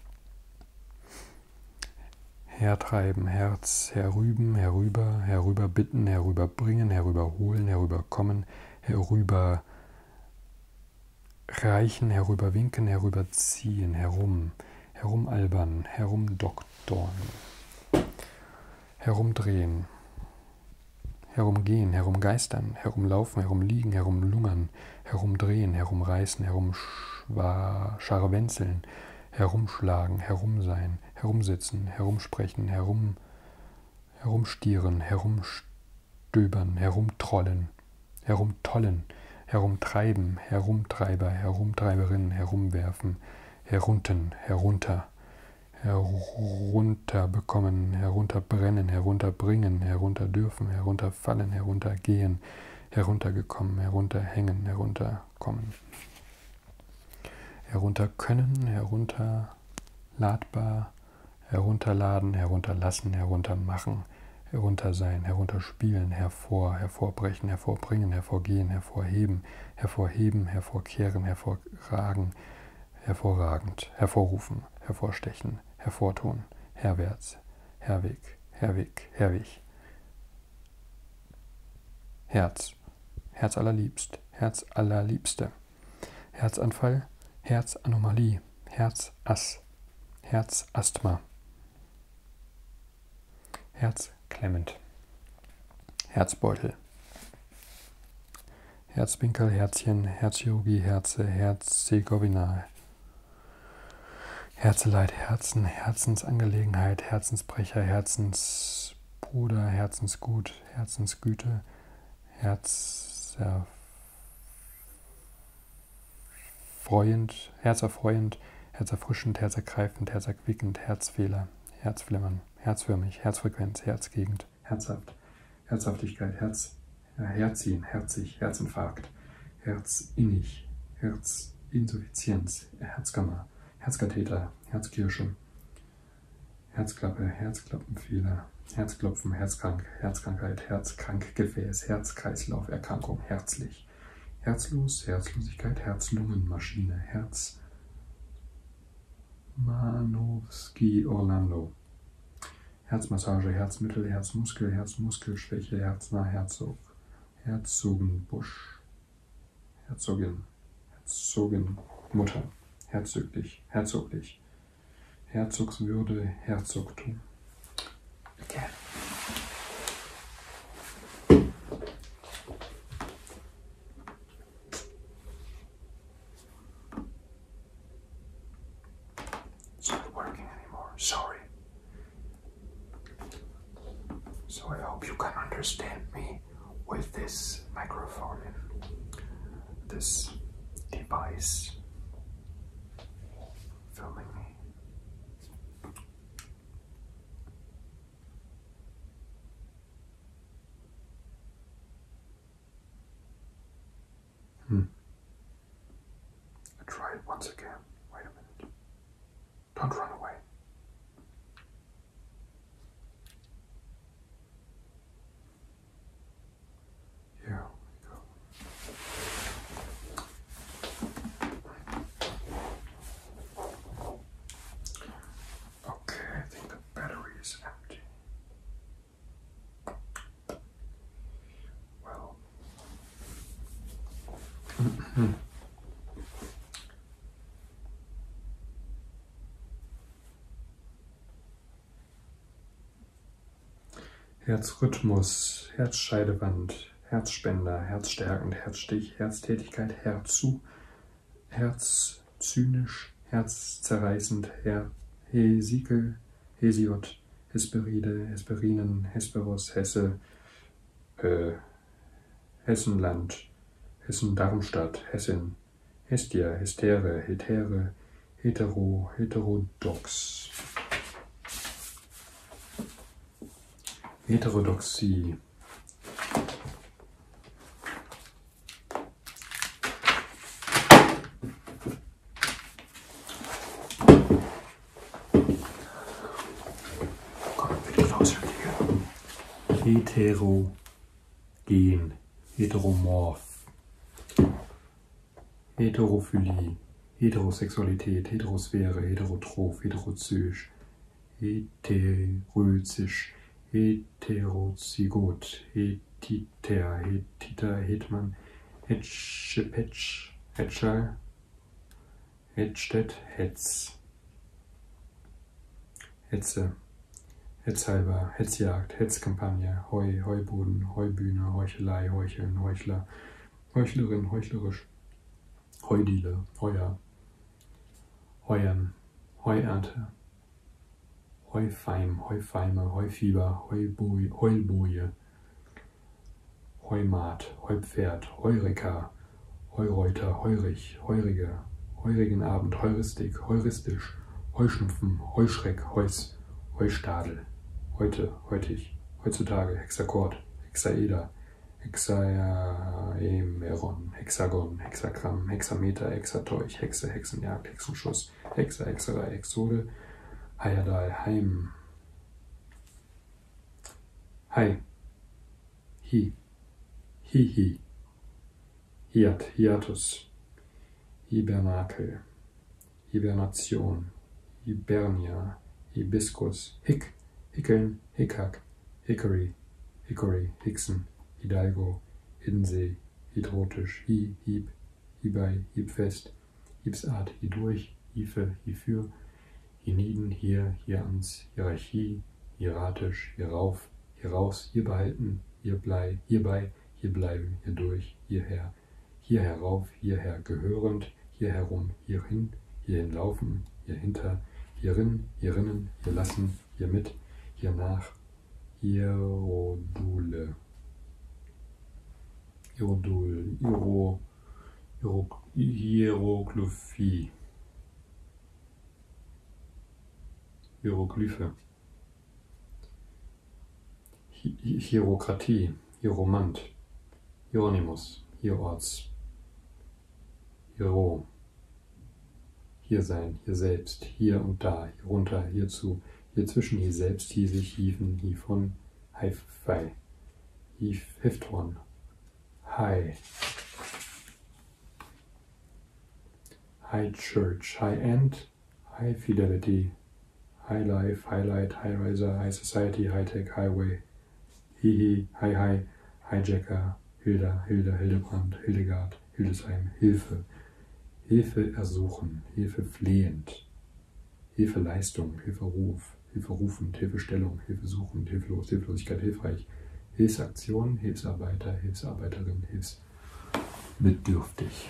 Hertreiben, Herz, herrüben, herüber, herüberbitten, herüberbringen, herüberholen, herüberkommen, herüberreichen, herüberwinken, herüberziehen, herum, herumalbern, herumdoktorn, herumdrehen, herumgehen, herumgeistern, herumlaufen, herumliegen, herumlungern, herumdrehen, herumreißen, herumscharwenzeln, herumschlagen, herumsein, herumsitzen, herumsprechen, herum, herumstieren, herumstöbern, herumtrollen, herumtollen, herumtreiben, Herumtreiber, Herumtreiberin, herumwerfen, herunten, herunter, herunterbekommen, herunterbrennen, herunterbringen, herunterdürfen, herunterfallen, heruntergehen, heruntergekommen, herunterhängen, herunterkommen, herunterkönnen, herunterladbar, herunterladen, herunterlassen, heruntermachen, heruntersein, herunterspielen, hervor, hervorbrechen, hervorbringen, hervorgehen, hervorheben, hervorheben, hervorkehren, hervorragen, hervorragend, hervorrufen, hervorstechen, hervortun, herwärts, Herweg, Herweg, Herwig, Herz, Herz allerliebst, Herz allerliebste, Herzanfall, Herzanomalie, Herzass, Herzasthma, Herzklemmend, Herzbeutel, Herzwinkel, Herzchen, Herzchirurgie, Herze, Herzegowina, Herzeleid, Herzen, Herzensangelegenheit, Herzensbrecher, Herzensbruder, Herzensgut, Herzensgüte, Herzerfreuend, Herzerfreuend, Herzerfrischend, Herzergreifend, Herzerquickend, Herzfehler, Herzflimmern, Herzförmig, Herzfrequenz, Herzgegend, Herzhaft, Herzhaftigkeit, Herz, Herziehen, Herzig, Herzinfarkt, Herzinnig, Herzinsuffizienz, Herzkammer, Herzkatheter, Herzkirsche, Herzklappe, Herzklappenfehler, Herzklopfen, Herzkrank, Herzkrankheit, Herzkrankgefäß, Herzkreislauf, Erkrankung, herzlich, herzlos, Herzlosigkeit, Herz-Lungen-Maschine, Herz Manowski Orlando, Herzmassage, Herzmittel, Herzmuskel, Herzmuskelschwäche, Herznah, Herzog, Herzogenbusch, Herzogin, Herzogin, Mutter, herzoglich, herzoglich, Herzogswürde, Herzogtum. Again. It's not working anymore. Sorry. So I hope you can understand me with this microphone and this device filming me. Hmm. I try it once again. Wait a minute. Don't run away. Here we go. Okay, I think the battery is empty. Well. Herzrhythmus, Herzscheidewand, Herzspender, herzstärkend, Herzstich, Herztätigkeit, Herzu, Herzzynisch, herzzerreißend, Her Hesikel, Hesiod, Hesperide, Hesperinen, Hesperos, Hesse, äh, Hessenland, Hessen-Darmstadt, Hessen, Hestia, Hestere, Hetere, Hetero, Heterodox. Heterodoxie. Come a bit closer to you. Heterogen, heteromorph, Heterophilie, Heterosexualität, Heterosphäre, heterotroph, heterozysch, heterözisch, heterozygot, hetiter, hetiter, hetman, hetschepetsch, hetschal, hetstedt, hetz, hetze, hetzhalber, hetzjagd, hetzkampagne, heu, heuboden, heubühne, Heuchelei, heucheln, Heuchler, Heuchlerin, heuchlerisch, Heudiele, Heuer, Heuern, Heuernte, Heufeim, Heufeime, Heufieber, Heuboje, Heulboje, Heumat, Heupferd, Heureka, Heureuter, Heurich, Heurige, Heurigenabend, Heuristik, Heuristisch, Heuschnupfen, Heuschreck, Heus, Heustadel, heute, heutig, heutzutage, Hexakord, Hexaeder, Hexaemeron, Hexagon, Hexagramm, Hexameter, Hexateuch, Hexe, Hexenjagd, Hexenschuss, Hexe, Hexerei, Exode, Heyerdahl, Heim, Hi, Hi, Hihi, Hiat, Hiatus, Hibernakel, Hibernation, Hibernia, Hibiskus, Hick, Hickeln, Hickhack, Hickory, Hickory, Hixen, Hidalgo, Hiddensee, Hydrotisch, Hi, Hieb, Hibei, Hiebfest, Hiebsart, Hidurch, Hife, Hifür, Hienieden, hier, hierans, Hierarchie, hieratisch, hierauf, hieraus, hier behalten, hierblei, hierbei, hierbleiben, hierdurch, hierher, hier herauf, hierher gehörend, hier herum, hierhin, hierhin laufen, hierhinter, hierin, hierinnen, hier lassen, hiermit, hiernach, Hierodule, Hierodul, Hiero, Hiero, Hieroglyphie, Hieroglyphe, Hi Hierokratie, Hieromant, Hieronymus, Hierorts, Hiero, hier sein, hier selbst, hier und da, hierunter, hierzu, hier zwischen, hier selbst, hier sich, hieven, hievon, Hi-Fi, Hifton, High, High Church, High End, High Fidelity, High Life, Highlight, High Riser, High Society, High Tech, Highway, Hihi, Hi Hi, Hijacker, Hilda, Hilda, Hildebrand, Hildegard, Hildesheim, Hilfe, Hilfe ersuchen, Hilfe flehend, Hilfeleistung, Hilferuf, Hilfe rufend, Hilfestellung, Hilfe suchend, hilflos, Hilflosigkeit, hilfreich, Hilfsaktion, Hilfsarbeiter, Hilfsarbeiterin, hilfsbedürftig.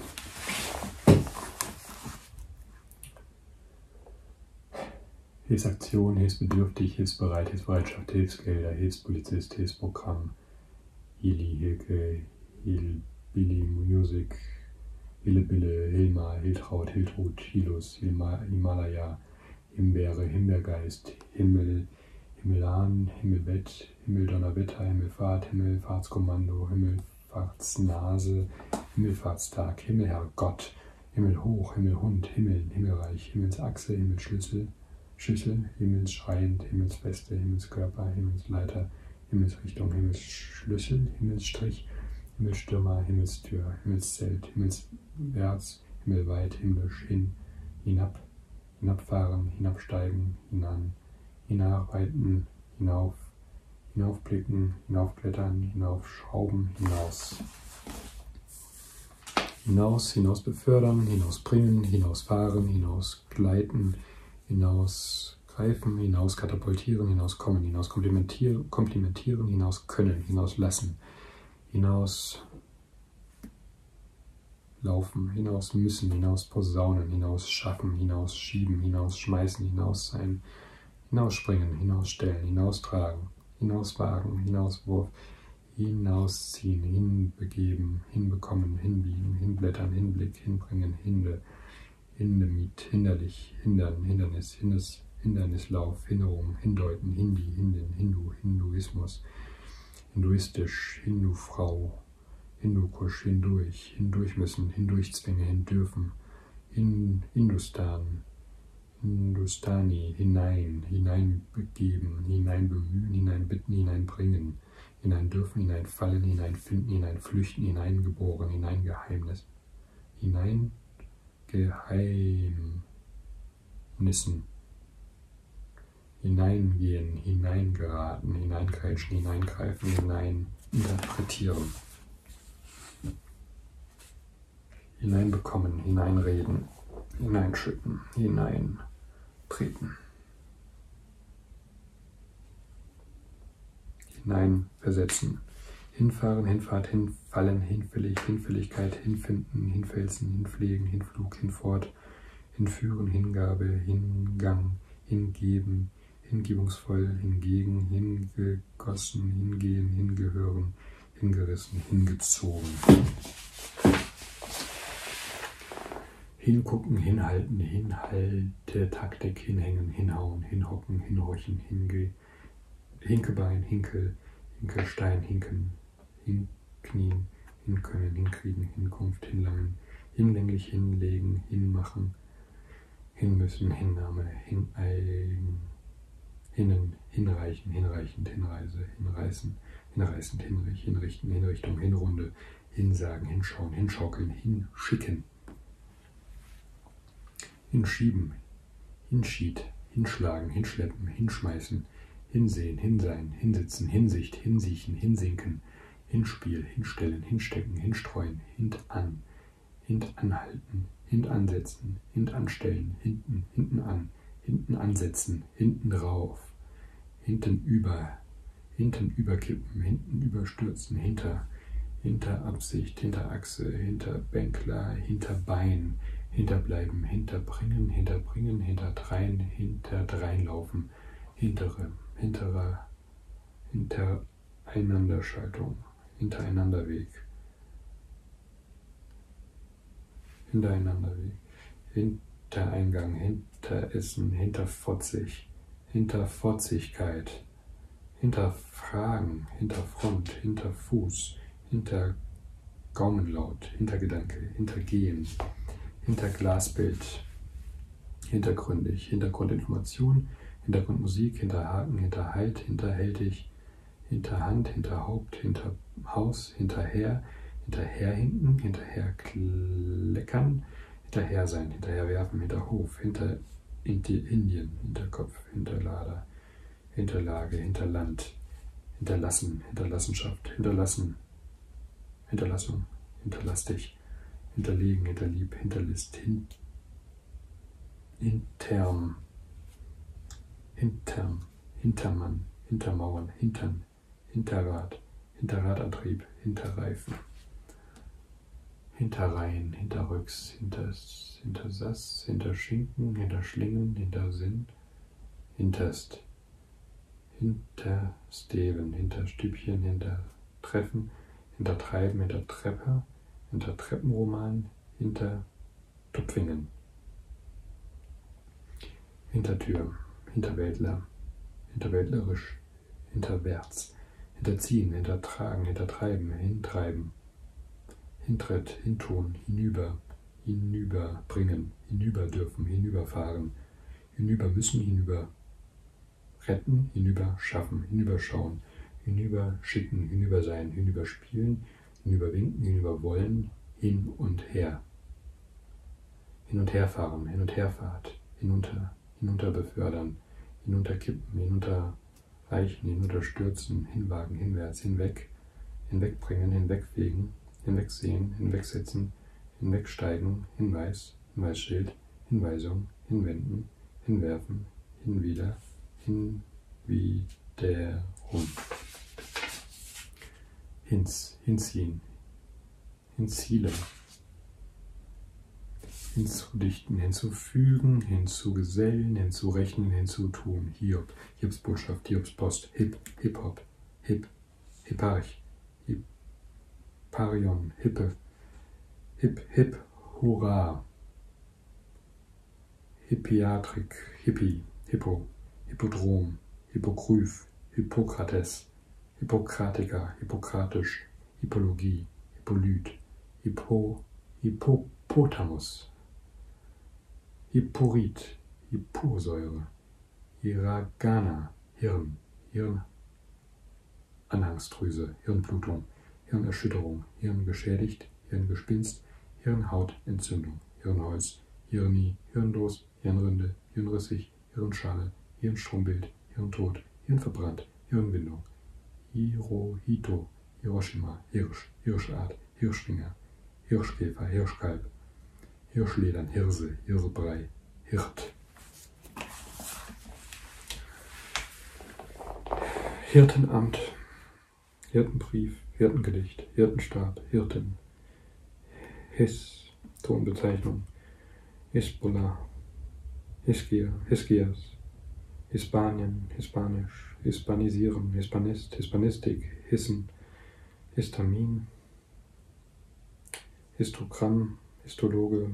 Hilfsaktion, hilfsbedürftig, hilfsbereit, Hilfsbereitschaft, Hilfsgelder, Hilfspolizist, Hilfsprogramm, Hili, Hilke, Hilbilly Music, Hillebille, Hilmar, Hiltraud, Hiltrud, Hilus, Hilma, Himalaya, Himbeere, Himbeergeist, Himmel, Himmelan, Himmelbett, Himmeldonnerwetter, Himmelfahrt, Himmelfahrtskommando, Himmelfahrtsnase, Himmelfahrtstag, Himmelherrgott, Himmelhoch, Himmelhund, Himmeln, Himmelreich, Himmelsachse, Himmelsschlüssel, Schüssel, Himmelsschreiend, Himmelsfeste, Himmelskörper, Himmelsleiter, Himmelsrichtung, Himmelsschlüssel, Himmelsstrich, Himmelstürmer, Himmelstür, Himmelszelt, Himmelswärts, Himmelweit, himmlisch, hin, hinab, hinabfahren, hinabsteigen, hinan, hinarbeiten, hinauf, hinaufblicken, hinaufklettern, hinaufschrauben, hinaus. Hinaus, hinaus befördern, hinausbringen, hinausfahren, hinausgleiten, hinausgreifen, hinaus katapultieren, hinauskommen, hinaus komplimentieren, komplimentieren, hinaus können, hinauslassen, hinaus laufen, hinaus müssen, hinaus posaunen, hinaus schaffen, hinaus schieben, hinaus schmeißen, hinaus sein, hinausspringen, hinausstellen, hinaustragen, hinauswagen, hinauswurf, hinausziehen, hinbegeben, hinbekommen, hinbiegen, hinblättern, Hinblick, hinbringen, Hinde, Hindemit, hinderlich, hindern, Hindernis, Hindes, Hindernislauf, Hinderung, hindeuten, Hindi, Hindin, Hindu, Hinduismus, hinduistisch, Hindufrau, Hindukusch, hindurch, hindurch müssen, hindurchzwänge, hindürfen, hin, Hindustan, Hindustani, hinein, hineinbegeben, hineinbemühen, hineinbitten, hineinbringen, hineindürfen, hineinfallen, hineinfinden, hineinflüchten, hineingeboren, hineingeheimnis, hineingeheimnissen, hineingehen, hineingeraten, hineingrätschen, hineingreifen, hineininterpretieren, hineinbekommen, hineinreden, hineinschütten, hineintreten, hineinversetzen, hinfahren, Hinfahrt, hinfallen, hinfällig, Hinfälligkeit, hinfinden, hinfelsen, hinpflegen, Hinflug, hinfort, hinführen, Hingabe, Hingang, hingeben, hingebungsvoll, hingegen, hingegossen, hingehen, hingehören, hingerissen, hingezogen. Hingucken, hinhalten, Hinhalte, Taktik, hinhängen, hinhauen, hinhocken, hinhorchen, hinge, Hinkebein, Hinkel, Hinkelstein, Hinken, hinknien, hinkönnen, hinkriegen, Hinkunft, hinlangen, hinlänglich, hinlegen, hinmachen, hinmüssen, Hinnahme, hineigen, hinnen, hinreichen, hinreichend, Hinreise, hinreißen, hinreißend, hinrich, hinrichten, Hinrichtung, Hinrunde, hinsagen, hinschauen, hinschaukeln, hinschicken, hinschieben, hinschied, hinschlagen, hinschleppen, hinschmeißen, hinsehen, hinsein, hinsitzen, Hinsicht, hinsiechen, hinsinken, Hinspiel, hinstellen, hinstecken, hinstreuen, hintan, hintanhalten, hintansetzen, hintanstellen, hinten, hinten an, hinten ansetzen, hinten drauf, hinten über, hinten überkippen, hinten überstürzen, hinter, hinter Absicht, hinter Achse, hinter Bänkler, hinter Bein, hinterbleiben, hinterbringen, hinterbringen, hinterdrein, hinterdreinlaufen, hintere, hinterer, Hintereinanderschaltung, Hintereinanderweg, Hintereinanderweg, Hintereingang, Hinteressen, Hinterfotzig, Hinterfotzigkeit, Hinterfragen, Hinterfront, Hinterfuß, Hintergaumenlaut, Hintergedanke, Hintergehen, Hinterglasbild, hintergründig, Hintergrundinformation, Hintergrundmusik, Hinterhaken, Hinterhalt, Hinterhältig, Hinterhand, Hinterhaupt, Hinterhaus, hinterher, hinterherhinken, hinterherkleckern, hinterher sein, hinterherwerfen, Hinterhof, hinter Indien, Hinterkopf, Hinterlader, Hinterlage, Hinterland, Hinterlassen, Hinterlassenschaft, Hinterlassen, Hinterlassung, hinterlastig, hinterlegen, hinterlieb, hinterlist, hin, hinterm, hinterm, Hintermann, Hintermauern, Hintern, Hinterrad, Hinterradantrieb, Hinterreifen, Hinterreihen, Hinterrücks, Hinters, Hintersass, Hinterschinken, Hinterschlingen, Hintersinn, Hinterst, Hintersteven, Hinterstübchen, Hintertreffen, Hintertreiben, Hintertreppe, Hintertreppenroman, Hintertupfingen, Hintertür, Hinterwäldler, hinterwäldlerisch, hinterwärts, hinterziehen, hintertragen, hintertreiben, hintreiben, hintritt, hintun, hinüber, hinüberbringen, hinüber dürfen, hinüberfahren, hinüber müssen, hinüber retten, hinüber schaffen, hinüberschauen, hinüber schicken, hinüber sein, hinüber spielen, hinüber winken, hinüber wollen, hin und her. Hin und her fahren, hin und herfahrt, hinunter, hinunter befördern, hinunterkippen, hinunterreichen, hinunterstürzen, hinwagen, hinwärts, hinweg, hinwegbringen, hinwegfegen, hinwegsehen, hinwegsetzen, hinwegsteigen, Hinweis, Hinweisschild, Hinweisung, hinwenden, hinwerfen, hinwieder, hinwiederum. Hinz, hinziehen, hinzielen, hinzudichten, hinzufügen, hinzugesellen, hinzurechnen, hinzutun. Hiob, Hiobs Botschaft, Hiobs Post, Hip, Hip-Hop, Hip, Hipparch, Hipparion, Hippe, Hip, Hip, Hurra, Hippiatrik, Hippie, Hippo, Hippodrom, Hippogryph, Hippokrates, Hippokratiker, Hippokratisch, Hippologie, Hippolyt, Hippo, Hippopotamus, Hipporit, Hippursäure, Hiragana, Hirn, Hirnanhangsdrüse, Hirnblutung, Hirnerschütterung, Hirn geschädigt, Hirngespinst, Hirnhautentzündung, Hirnholz, Hirni, Hirndos, Hirnrinde, Hirnrissig, Hirnschale, Hirnstrombild, Hirntod, Hirnverbrannt, Hirnwindung, Hirohito, Hiroshima, Hirsch, Hirschart, Hirschfinger, Hirschkäfer, Hirschkalb, Hirschledern, Hirse, Hirsebrei, Hirt. Hirtenamt, Hirtenbrief, Hirtengedicht, Hirtenstab, Hirten, His, Tonbezeichnung, Hisbollah, Hiskia, Hiskias, Hispanien, Hispanisch, Hispanisieren, Hispanist, Hispanistik, Hissen, Histamin, Histogramm, Histologe,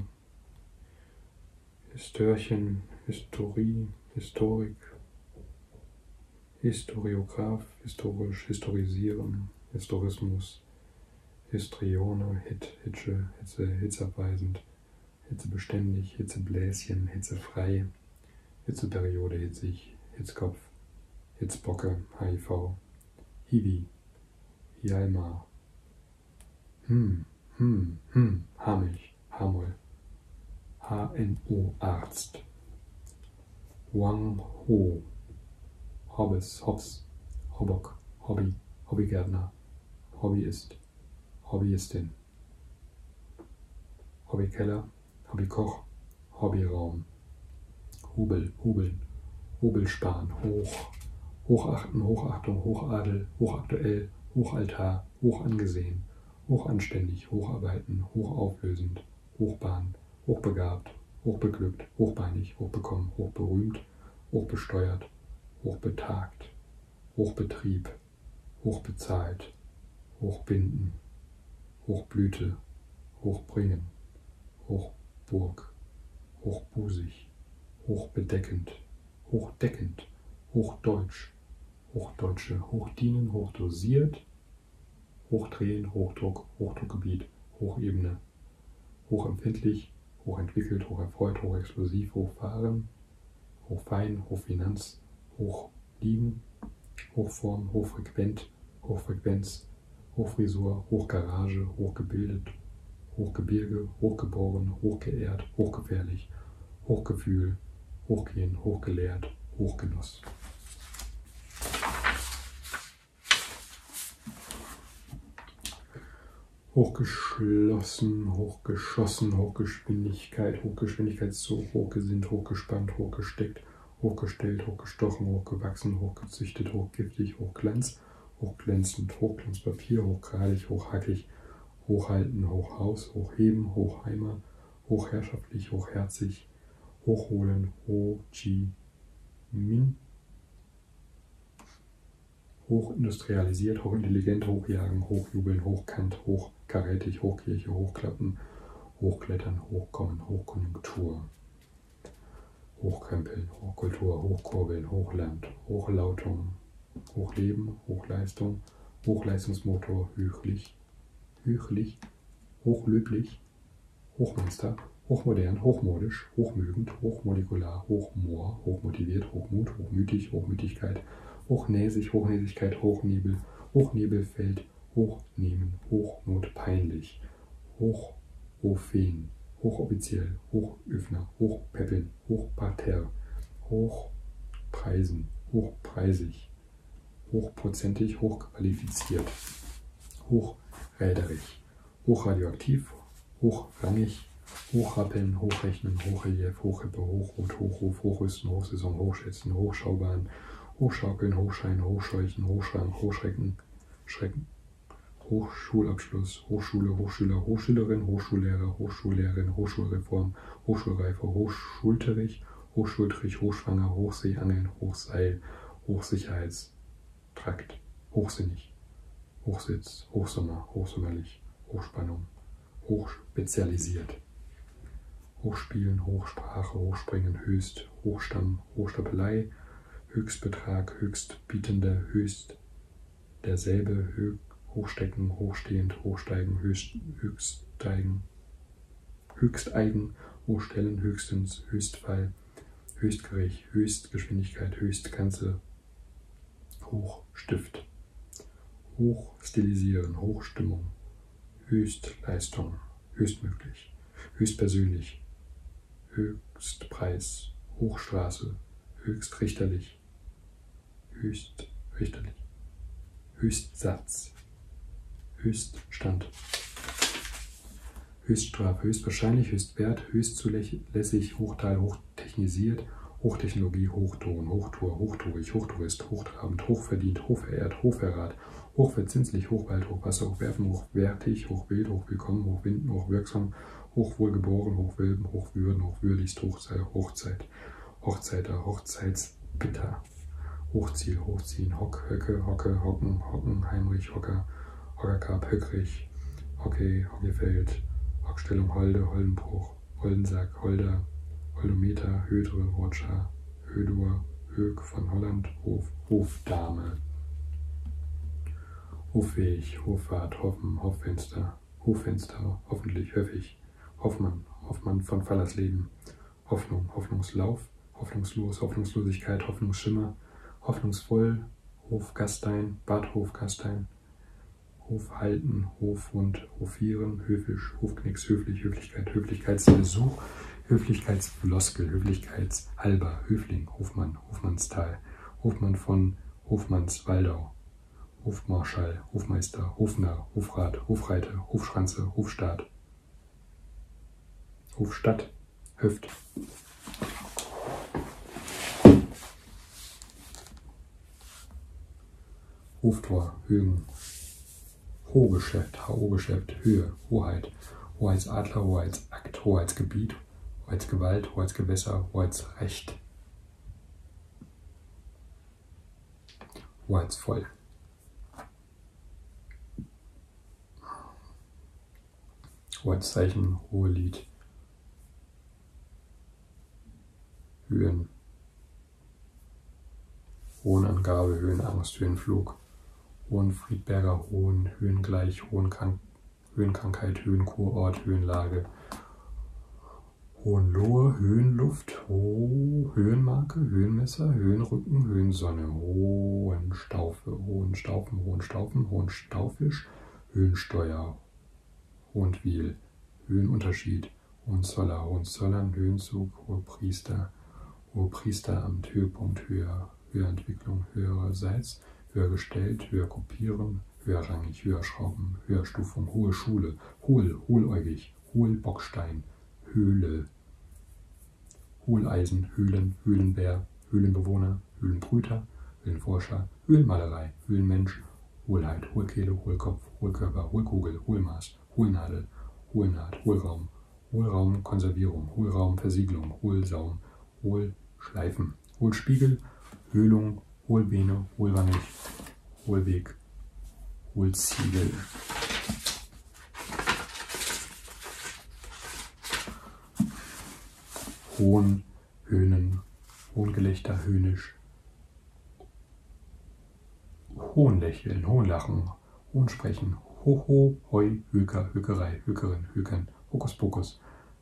Histörchen, Historie, Historik, Historiograph, historisch, historisieren, Historismus, Histrione, Hit, Hitsche, Hitze, hitzabweisend, hitzebeständig, Hitzebläschen, hitzefrei, Hitzeperiode, hitzig, Hitzkopf, Hitzbocke, H I V, Hiwi, Hialma, hm, hm, hm, Haarmilch, Haarmoll, H N O, Arzt, Wang Ho, Hobbes, Hobbs, Hobbock, Hobby, Hobbygärtner, Hobbyist, Hobbyistin, Hobbykeller, Hobbykoch, Hobbyraum, Hubel, Hubeln, Hobelsparen, Hoch, Hochachten, Hochachtung, Hochadel, hochaktuell, Hochaltar, hochangesehen, hochanständig, hocharbeiten, hochauflösend, Hochbahn, hochbegabt, hochbeglückt, hochbeinig, hochbekommen, hochberühmt, hochbesteuert, hochbetagt, Hochbetrieb, hochbezahlt, hochbinden, Hochblüte, hochbringen, Hochburg, hochbusig, hochbedeckend, hochdeckend, hochdeutsch, Hochdeutsche, hochdienen, hochdosiert, hochdrehen, Hochdruck, Hochdruckgebiet, Hochebene, hochempfindlich, hochentwickelt, hocherfreut, hochexplosiv, hochfahren, hochfein, Hochfinanz, hochliegen, Hochform, hochfrequent, Hochfrequenz, Hochfrisur, Hochgarage, hochgebildet, Hochgebirge, hochgeboren, hochgeehrt, hochgefährlich, Hochgefühl, hochgehen, hochgelehrt, Hochgenuss. Hochgeschlossen, hochgeschossen, Hochgeschwindigkeit, Hochgeschwindigkeitszug, hochgesinnt, hochgespannt, hochgesteckt, hochgestellt, hochgestochen, hochgewachsen, hochgezüchtet, hochgiftig, hochglanz, hochglänzend, Hochglanzpapier, hochgradig, hochhackig, hochhalten, hochhaus, hochheben, hochheimer, hochherrschaftlich, hochherzig, hochholen, Ho Chi Minh, hochindustrialisiert, hochintelligent, hochjagen, hochjubeln, hochkant, hochkarätig, Hochkirche, hochklappen, hochklettern, hochkommen, Hochkonjunktur, hochkrempeln, Hochkultur, hochkurbeln, Hochland, Hochlautung, Hochleben, Hochleistung, Hochleistungsmotor, höchlich, höchlich, hochlöblich, Hochmonster, hochmodern, hochmodisch, hochmögend, hochmolekular, hochmoor, hochmotiviert, Hochmut, hochmütig, Hochmütigkeit, hochnäsig, Hochnäsigkeit, Hochnebel, Hochnebelfeld, Hochnehmen, Hochnot, peinlich, Hochofen, hochoffiziell, Hochöfner, Hochpäppeln, Hochparterre, Hochpreisen, hochpreisig, hochprozentig, hochqualifiziert, hochräderig, hochradioaktiv, hochrangig, hochrappeln, hochrechnen, Hochrelief, Hochrippe, Hochrot, Hochruf, Hochrüsten, Hochsaison, Hochschätzen, Hochschaubahn, Hochschaukeln, Hochschein, Hochscheuchen, Hochschrank, Hochschrecken, Schrecken, Hochschulabschluss, Hochschule, Hochschüler, Hochschülerin, Hochschullehrer, Hochschullehrerin, Hochschulreform, Hochschulreife, Hochschulterich, Hochschultrich, Hochschwanger, Hochseeangeln, Hochseil, Hochsicherheitstrakt, hochsinnig, Hochsitz, Hochsommer, hochsommerlich, Hochspannung, hochspezialisiert, Hochspielen, Hochsprache, Hochspringen, Höchst, Hochstamm, Hochstapelei, Höchstbetrag, Höchstbietender, Höchst, derselbe, Hö Hochstecken, Hochstehend, Hochsteigen, Höchst, Höchststeigen, Höchsteigen, Hochstellen, höchstens, Höchstfall, Höchstgericht, Höchstgeschwindigkeit, Höchstganze, Hochstift, Hochstilisieren, Hochstimmung, Höchstleistung, höchstmöglich, höchstpersönlich, Höchstpreis, Hochstraße, höchstrichterlich, höchstrichterlich, Höchstsatz, Höchststand, Höchststrafe, höchstwahrscheinlich, Höchstwert, höchstzulässig, Hochteil, hochtechnisiert, Hochtechnologie, Hochton, Hochtour, hochtourig, Hochtourist, hochtrabend, hochverdient, hochverehrt, Hochverrat, hochverzinslich, Hochwald, Hochwasser, Hochwerfen, hochwertig, hochwild, hochwillkommen, hochwinden, hochwirksam, hochwohlgeboren, hochwilben, hochwürden, hochwürdigst, Hochzeit, Hochzeit, Hochzeiter, Hochzeitsbitter, Hochziel, Hochziehen, Hock, Höcke, Hocke, Hocken, Hocken, Heimrich, Hocker, Hockerkap, Höckrig, Hockey, Hockeyfeld, Hockstellung, Holde, Holdenbruch, Holdensack, Holder, Holdometer, Hödre, Rotscha, Hödur, Höck von Holland, Hof, Hofdame, Hoffähig, Hoffahrt, Hoffen, Hoffenster, Hoffenster, hoffentlich, Höffig, Hoffmann, Hoffmann von Fallersleben, Hoffnung, Hoffnungslauf, hoffnungslos, Hoffnungslosigkeit, Hoffnungsschimmer, hoffnungsvoll, Hofgastein, Bad Hofgastein, Hofhalten, Hofhund, Hofieren, Höfisch, Hofknicks, höflich, Höflichkeit, Höflichkeitsbesuch, Höflichkeitsfloskel, Höflichkeitshalber, Höfling, Hofmann, Hofmannsthal, Hofmann von Hofmannswaldau, Hofmarschall, Hofmeister, Hofnarr, Hofrat, Hofreiter, Hofschranze, Hofstaat, Hofstadt, Höft. Hoftor, Högen, Hohegeschäft, Hohegeschäft, Höhe, Hoheit, Hoheitsadler, Hoheitsakt, Hoheitsgebiet, Hoheitsgewalt, Hoheitsgewässer, Hoheitsrecht, Hoheitsvoll. Hoheitszeichen, Hohelied, Höhen, Hohenangabe, Höhenangst, Höhenflug, Hohenfriedberger, Hohen, Höhengleich, Hohenkrank Höhenkrankheit, Höhenkurort, Höhenlage, Hohenlohe, Höhenluft, Ho Höhenmarke, Höhenmesser, Höhenrücken, Höhensonne, Hohenstaufe, Hohenstaufen, Hohenstaufen, Hohenstaufisch, Höhensteuer, Hohentwiel, Höhenunterschied, Hohenzoller, Hohenzollern, Höhenzug, Hohepriester, Hohepriesteramt, Höhepunkt, höher, höher Entwicklung, höhererseits, höher gestellt, höher kopieren, höherrangig, höher schrauben, höher Stufung, hohe Schule, hohl, hohläugig, Hohlbockstein, Höhle, Hohleisen, Höhlen, Höhlenbär, Höhlenbewohner, Höhlenbrüter, Höhlenforscher, Höhlenmalerei, Höhlenmensch, Hohlheit, Hohlkehle, Hohlkopf, Hohlkörper, Hohlkugel, Hohlmaß, Hohlnadel, Hohlnaht, Hohlraum, Hohlraumkonservierung, Hohlraumversiegelung, Hohlsaum, Hohlschleifen, Hohlspiegel, Höhlung, Hohlbeine, Hohlwangig, Hohlweg, Hohlziegel. Hohn, Höhnen, Hohngelächter, höhnisch, Hohnlächeln, Hohnlachen, Hohnsprechen, Hoho, Heu, Höker, Hökerei, Hökerin, Hökern, Hokuspokus,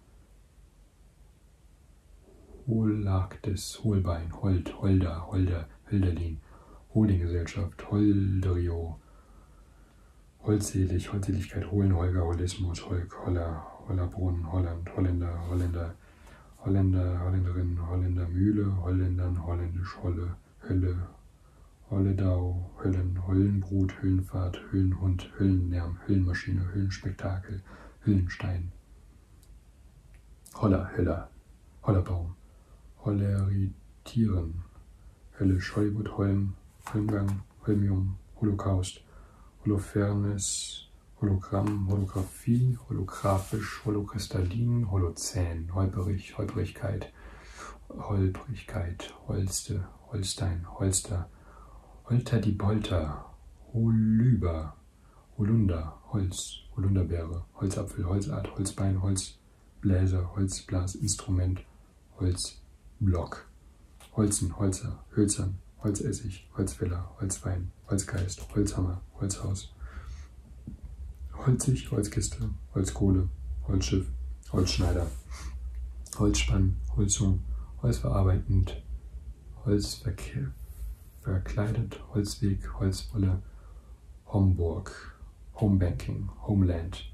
Hohlagtes, Hohlbein, Holt, Holder, Holder, Hölderlin, Holdinggesellschaft, Holderio, Holdselig, Holdseligkeit, Hohlen, Holger, Holismus, Holk, Holler, Hollerbrunn, Holland, Holländer, Holländer, Holländer, Holländerin, Holländer Mühle, Holländern, Holländisch, Holle, Hölle, Holledau, Höllen, Höllenbrut, Höllenfahrt, Höllenhund, Höllenlärm, Höllenmaschine, Höllenspektakel, Höllenstein, Holler, Höller, Hollerbaum, Holleritieren, Höllisch, Hollywood, Holm, Holmgang, Holmium, Holocaust, Holofernes, Hologramm, Holographie, holographisch, holokristallin, Holozän, holperig, Holprigkeit, Holprigkeit, Holste, Holstein, Holster, Holter die Polter, Holüber, Holunder, Holz, Holunderbeere, Holzapfel, Holzart, Holzbein, Holzbläser, Holzblasinstrument, Holzblock, Holzen, Holzer, Hölzern, Holzessig, Holzfäller, Holzwein, Holzgeist, Holzhammer, Holzhaus, Holzig, Holzkiste, Holzkohle, Holzschiff, Holzschneider, Holzspann, Holzung, Holzverarbeitend, Holzverkehrt, verkleidet, Holzweg, Holzwolle, Homburg, Homebanking, Homeland,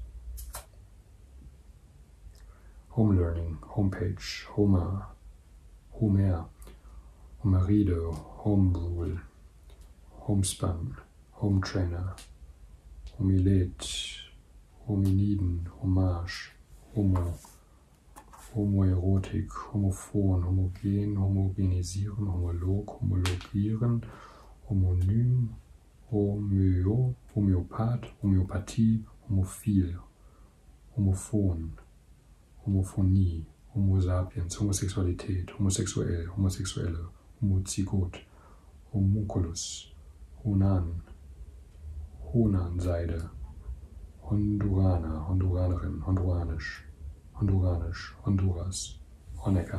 Homelearning, Homepage, Homer, Homer, Homeride, Homerule, Homespun, Hometrainer, Homilet, Hominiden, Hommage, Homo, Homoerotik, Homophon, Homogen, Homogenisieren, Homolog, Homologieren, Homonym, Homöo, Homöopath, Homöopathie, Homophil, Homophon, Homophonie, Homo sapiens, Homosexualität, homosexuell, Homosexuelle, Homozygot, Homunculus, Honan, Honanseide, Honduraner, Honduranerin, Honduranisch, Honduranisch, Honduras, Honecker,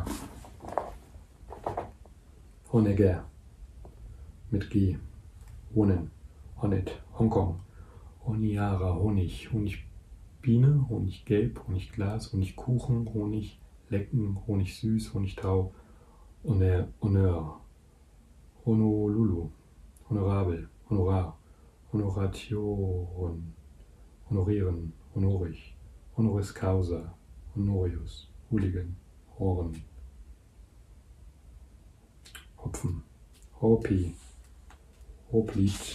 Honegger, mit G, Honen, Honnet, Hongkong, Honiara, Honig, Honigbiene, Honiggelb, Honigglas, Honigkuchen, Honiglecken, Honigsüß, Honigtau, Honor, Honneur, Honolulu, Honorabel, Honorar, Honoration, Honorieren, Honorig, Honoris Causa, Honorius, Hooligan, Horen, Hopfen, Hopi, Hoplied,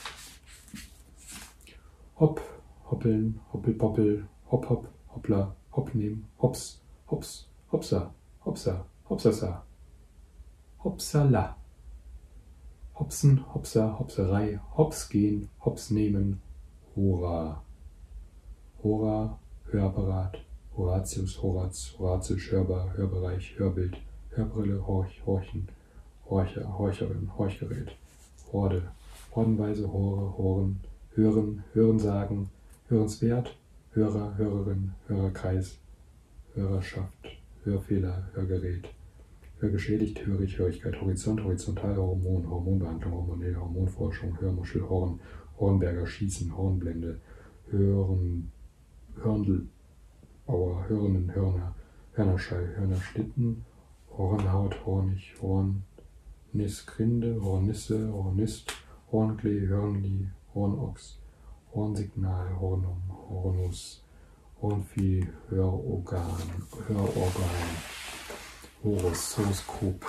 Hopp, Hoppeln, Hoppelpoppel, Hopp, Hopp, Hoppla, Hoppnehmen, Hops, Hops, Hopsa, Hopsa, Hopsasa, Hopsala, Hopsen, Hopsa, Hopserei, Hops gehen, Hops nehmen, Hora, Hora, Hörapparat, Horatius, Horaz, Horatisch, Hörbar, Hörbereich, Hörbild, Hörbrille, Horch, Horchen, Horcher, Horcherin, Horchgerät, Horde, Hordenweise, Hore, Horen, Hören, Hörensagen, Hörenswert, Hörer, Hörerin, Hörerkreis, Hörerschaft, Hörfehler, Hörgerät, Hörgeschädigt, Hörig, Hörigkeit, Horizont, Horizontal, Hormon, Hormonbehandlung, Hormonell, Hormonforschung, Hörmuschel, Horn, Hornberger, Schießen, Hornblende, Hören, Hörndelbauer, Hörnen, Hörner, Hörnerschall, Hörnerschlitten, Hornhaut, Hornig, Hornisgrinde, Hornisse, Hornist, Hornklee, Hörnli, Hornochs, Hornsignal, Hornum, Hornus, Hornvieh, Hörorgan, Hörorgan, Horus, Horoskop.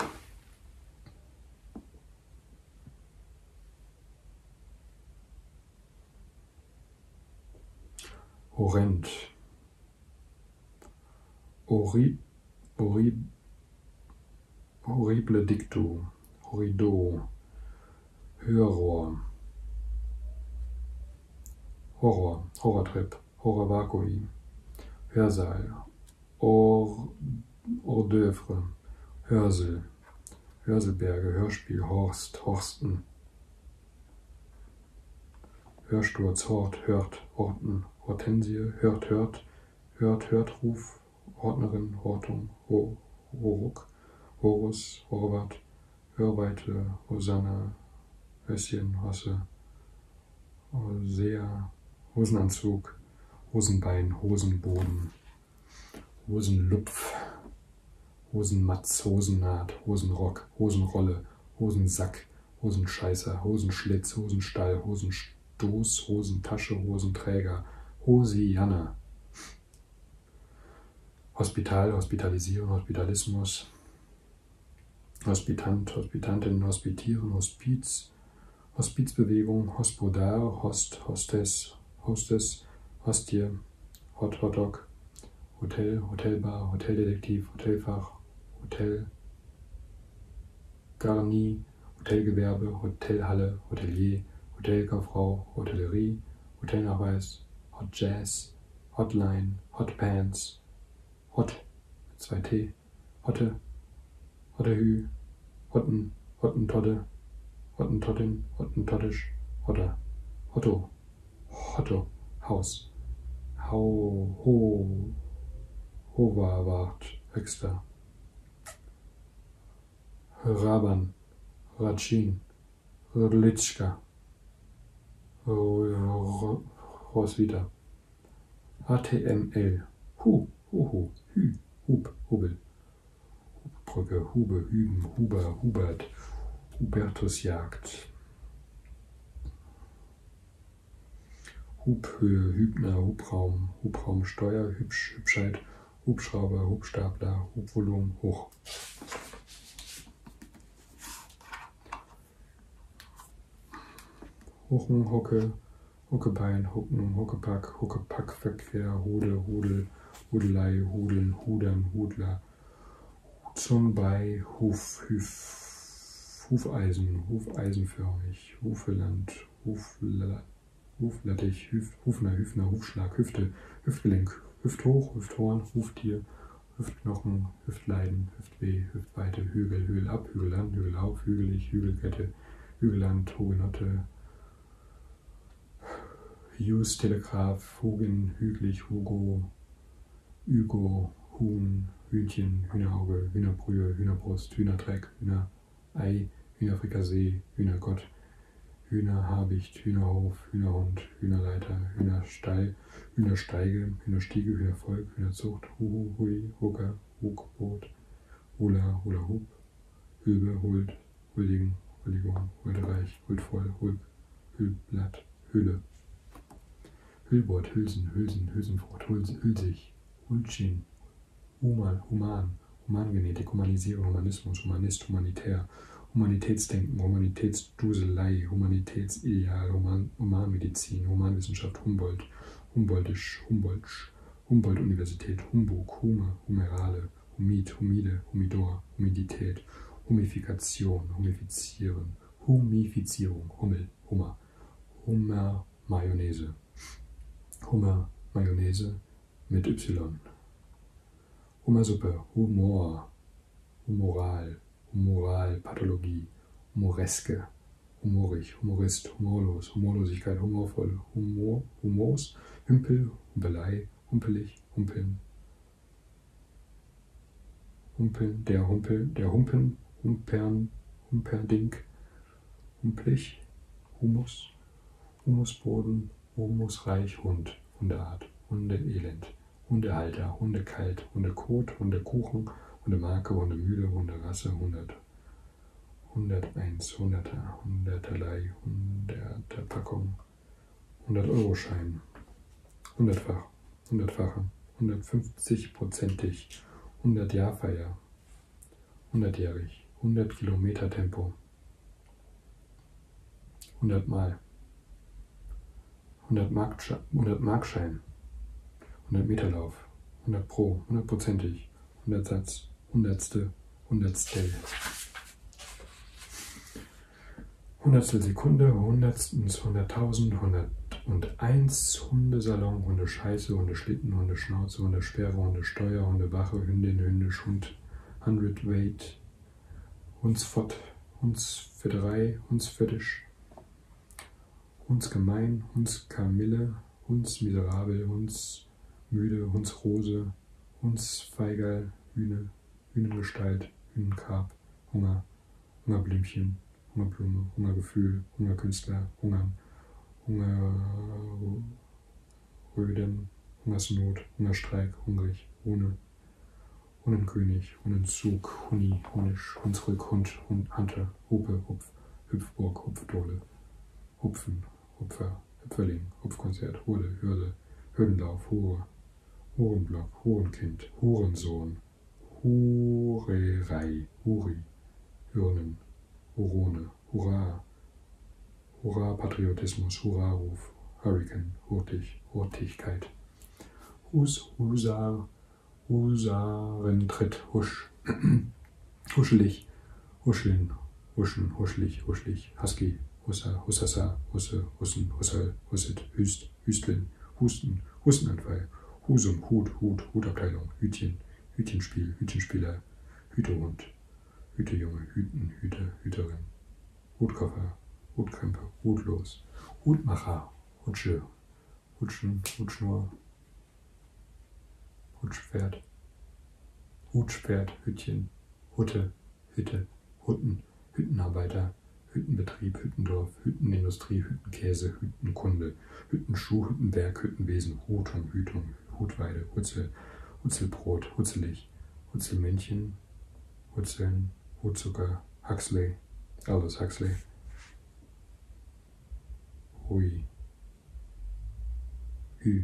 Horrend. Ori, ori, horrible Dicto. Horrido. Hörrohr. Horror. Horrortrip. Horror Vakui. Hörsaal. Hors d'oeuvre. Hörsel. Hörselberge. Hörspiel. Horst. Horsten. Hörsturz. Hort. Hört. Horten. Hortensie. Hört. Hört. Hört. Hörtruf. Hortnerin. Hortung. Ho, Horuk. Horus. Horvath. Hörweite. Hosanna. Höschen. Hosse. Hosea. Hosenanzug. Hosenbein. Hosenboden. Hosenlupf. Hosenmatz. Hosennaht. Hosenrock. Hosenrolle. Hosensack. Hosenscheißer. Hosenschlitz. Hosenstall. Hosenstoß. Hosentasche. Hosenträger. Hosianna. Hospital, Hospitalisieren, Hospitalismus. Hospitant, Hospitantin, Hospitieren, Hospiz. Hospizbewegung, Hospodar, Host, Hostess, Hostess, Hostie, Hot, Hotdog, Hotel, Hotelbar, Hoteldetektiv, Hotelfach, Hotel, Garni, Hotelgewerbe, Hotelhalle, Hotelier, Hotelkauffrau, Hotellerie, Hotelnachweis, Hot Jazz, Hotline, Hotpants, Hot mit zwei T, Hotte, Hottehü, Hotten, Hottentodde, Hottentottin, Hottentottisch, Hotter, Hotto, Hotto, Haus, Hau, Ho, Hoverwart, Höxter, Raban, Ratschin, Rodlitschka, Roswitha, H T M L, Hu, Huhu, Hü, Hub, Hubel, Hubbrücke, Hube, Hüben, Huber, Hubert, Hubertusjagd, Hubhöhe, Hübner, Hubraum, Hubraumsteuer, Hübsch, Hübschheit, Hubschrauber, Hubstapler, Hubvolumen, hoch. Huchen, Hucke, Huckebein, Hucken, Huckepack, Huckepackverkehr, Hude, Hudel, Hudelei, Hudeln, Hudern, Hudler, Huzunbei, Huf, Hüf, Hufeisen, Hufeisenförmig, Hufeland, Hufla, Huflattich, Hüf, Hufner, Hüfner, Hufschlag, Hüfte, Hüftgelenk, Hüfthoch, Hüfthorn, Huftier, Hüftknochen, Hüftleiden, Hüftweh, Hüftweite, Hügel, Hügelab, Hügeland, Hügelauf, Hügelig, Hügelkette, Hügelland, Hugenotte, Hughes, Telegraph, Hugin, Hüglich, Hugo, Hugo, Huhn, Hühnchen, Hühnerauge, Hühnerbrühe, Hühnerbrust, Hühnerdreck, Hühnerei, Hühnerfrikassee, Hühnergott, Hühnerhabicht, Hühnerhof, Hühnerhund, Hühnerleiter, Hühnerstall, Hühnersteige, Hühnerstiege, Hühnervolk, Hühnerzucht, Huhu, Hui, Hucker, Hugboot, Hula, Hula Hub, Hülbe, Huld, Huldigen, Huldigung, Huldereich, Huldvoll, Hulk, Hülblatt, Hülle, Hüllbord, Hülsen, Hülsen, Hülsenfrucht, Hülse, Hülsig, Hulchin, Human, Human, Humangenetik, Humanisierung, Humanismus, Humanist, Humanitär, Humanitätsdenken, Humanitätsduselei, Humanitätsideal, Human, Humanmedizin, Humanwissenschaft, Humboldt, Humboldtisch, Humboldtsch, Humboldt-Universität, Humbug, Hume, Humerale, Humid, Humide, Humidor, Humidität, Humifikation, Humifizieren, Humifizierung, Hummel, Hummer, Hummer, Mayonnaise, Hummer, Mayonnaise mit Y, Hummersuppe, Humor, Humoral, Humoral, Pathologie, Humoreske, humorig, Humorist, humorlos, Humorlosigkeit, humorvoll, Humor, Humors, Hümpel, Humpelei, humpelig, humpeln, Humpeln, der Humpel, der Humpen, Humpern, Humperdink, humplig, Humus, Humusboden, Humusreich, Hund, Hundeart, Hundeelend, Hundehalter, Hundekalt, Hundekot, Hundekuchen, Hundemarke, Hundemühle, Hunderasse, hundert, hunderteins, Hunderter, Hunderterlei, Hunderter Packung, hundert-Euro-Schein, hundertfach, hundertfache, hundertfünfzig-prozentig, hundert-Jahrfeier, hundertjährig, hundert Kilometer Tempo, hundert Mal, hundert Markschein, hundert Meter Lauf, hundert Pro, hundertprozentig, hundert Satz, hundertste, hundertstel. Hundertstel Sekunde, hundertstens, hunderttausend, hunderteins, Hundesalon, Hundescheiße, Hundeschlitten, Hundeschnauze, Hundesperre, Hundesteuer, Hundewache, Hündin, Hündisch, Hund, Hundredweight, Hundsfott, Hundsfetterei, Hundsfetisch, Hundsgemein, Hundskamille, Hundsmiserabel, Hundsmüde, Hundsrose, Hundsfeigerl, Hühne, Hühnengestalt, Hühnenkarp, Hunger, Hungerblümchen, Hungerblume, Hungergefühl, Hungerkünstler, Hungern, Hungerröden, Hungersnot, Hungerstreik, hungrig, ohne, Hunnenkönig, Hunnenzug, Huni, Hunisch, Hunsrück, Hund, Hund, Hunter, Hupe, Hupf, Hüpfburg, Hupfdohle, Hupfen, Hupfer, Hüpferling, Hupfkonzert, Hurde, Hürde, Hürdenlauf, Hure, Hurenblock, Hurenkind, Hurensohn, Hurerei, Huri, Hürnen, Hurone, Hurra, Hurra, Patriotismus, Hurraruf, Hurricane, Hurtig, Hurtigkeit, Hus, Husar, Husarentritt, Husch, Huschelig, Huscheln, Huschen, Huschlig, Huschlig, Husky, Hussa, Hussassa, Husse, Hussen, Hussel, Husset, Hüst, Hüsteln, Husten, Hustenanfall, Husum, Hut, Hut, Hutabteilung, Hütchen, Hütchenspiel, Hütchenspieler, Hütehund, Hütejunge, Hüten, Hüte, Hüterin, Hutkoffer, Hutkrempe, Hutlos, Hutmacher, Hutsche, Hutschen, Hutschnur, Hutschpferd, Hutschpferd, Hütchen, Hutte, Hütte, Hutten, Hüttenarbeiter, Hüttenbetrieb, Hüttendorf, Hüttenindustrie, Hüttenkäse, Hüttenkunde, Hüttenschuh, Hüttenberg, Hüttenwesen, Hutung, Hütung, Hutweide, Hutzel, Hutzelbrot, Hutzelig, Hutzelmännchen, Hutzeln, Hutzucker, Huxley, Aldous Huxley, Hui, Hü,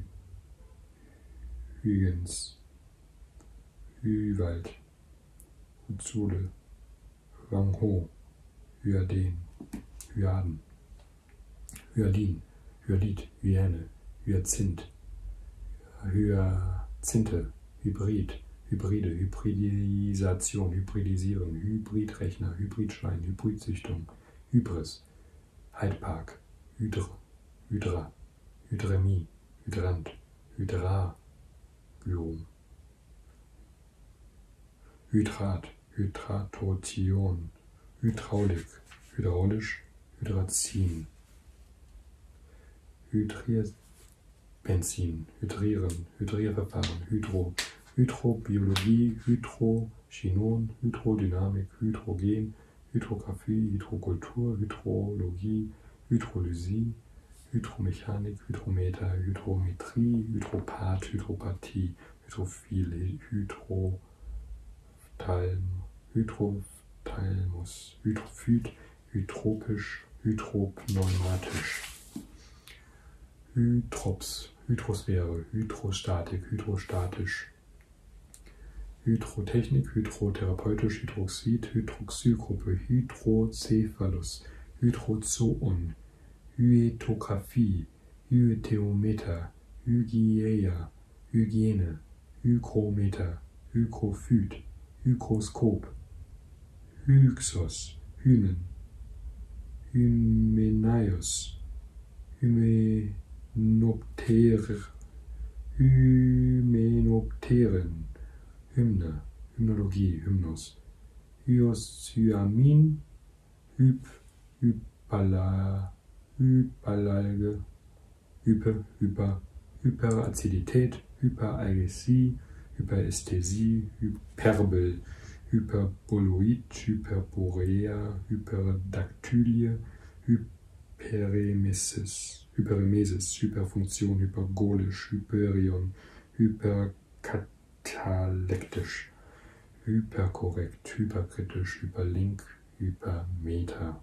Hügens, Hüwald, Hutzule, Huangho, Hyaden, Hyaden, Hyadin, Hyadit, Hyäne, Hyazinth, Hyazinthe, Hybrid, Hybride, Hybridisation, Hybridisieren, Hybridrechner, Hybridschwein, Hybridzüchtung, Hybris, Hyde-Park, Hydr, Hydra, Hydrämie, Hydrant, Hydrabiom, Hydrat, Hydratation, Hydraulik, hydraulisch, Hydrazin, Hydrierbenzin, Hydrieren, Hydrierverfahren, Hydro, Hydrobiologie, Hydrochinon, Hydrodynamik, Hydrogen, Hydrographie, Hydrokultur, Hydrologie, Hydrolysie, Hydromechanik, Hydrometer, Hydrometrie, Hydropath, Hydropathie, Hydrophil, Hydrophthalm, Hydrophthalmus, Hydrophyt, Hydropisch, Hydropneumatisch, Hydrops, Hydrosphäre, Hydrostatik, Hydrostatisch, Hydrotechnik, Hydrotherapeutisch, Hydroxid, Hydroxylgruppe, Hydrocephalus, Hydrozoon, Hyetographie, Hyeteometer, Hygieia, Hygiene, Hygrometer, Hygrophyt, Hygroskop, Hyksos, Hymen, Hymenaios, Hymenopter, Hymenopteren, Hymne, Hymnologie, Hymnus, Hyoscyamin, Hyp, Hypala, Hypalalge, Hype, Hyper, Hyperazidität, Hyperalgesie, Hyperästhesie, Hyperbel, Hyperboloid, Hyperborea, Hyperdactylie, Hyperemesis, Hyperemesis, Hyperfunktion, hypergolisch, Hyperion, hyperkatalektisch, hyperkorrekt, hyperkritisch, hyperlink, Hypermeter,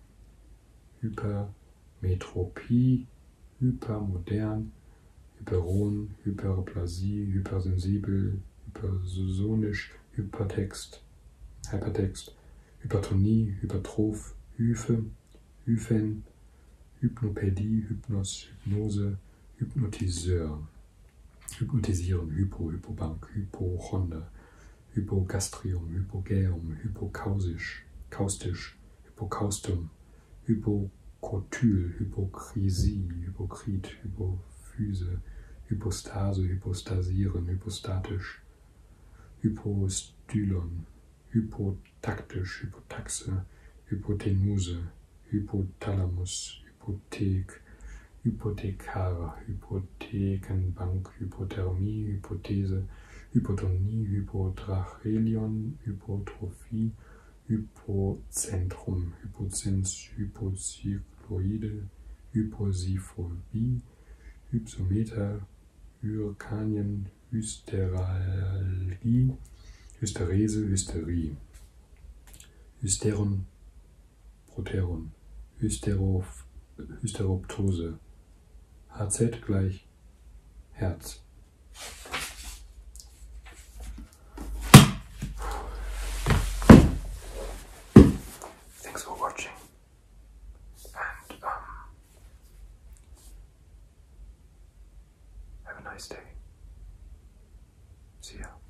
Hypermetropie, hypermodern, Hyperon, Hyperplasie, hypersensibel, hypersonisch, Hypertext, Hypertext, Hypertonie, Hypertroph, Hyphe, Hyphen, Hypnopädie, Hypnos, Hypnose, Hypnotiseur, Hypnotisieren, Hypo, Hypobank, Hypochonder, Hypogastrium, Hypogäum, Hypokausisch, Kaustisch, Hypokaustum, Hypokotyl, Hypokrisie, Hypokrit, Hypophyse, Hypostase, Hypostasieren, Hypostatisch, Hypostylon, Hypotaktisch, Hypotaxe, Hypotenuse, Hypothalamus, Hypothek, Hypothekar, Hypothekenbank, Hypothermie, Hypothese, Hypotonie, Hypotrachelion, Hypotrophie, Hypozentrum, Hypozins, Hypozykloide, Hyposiphobie, Hypsometer, Hyrkanien, Hysteralgie, Hysterese, Hysterie, Hysteron, Proteron, Hysterof, Hysteroptose, H Z gleich Herz. Thanks for watching, and um, have a nice day. See ya.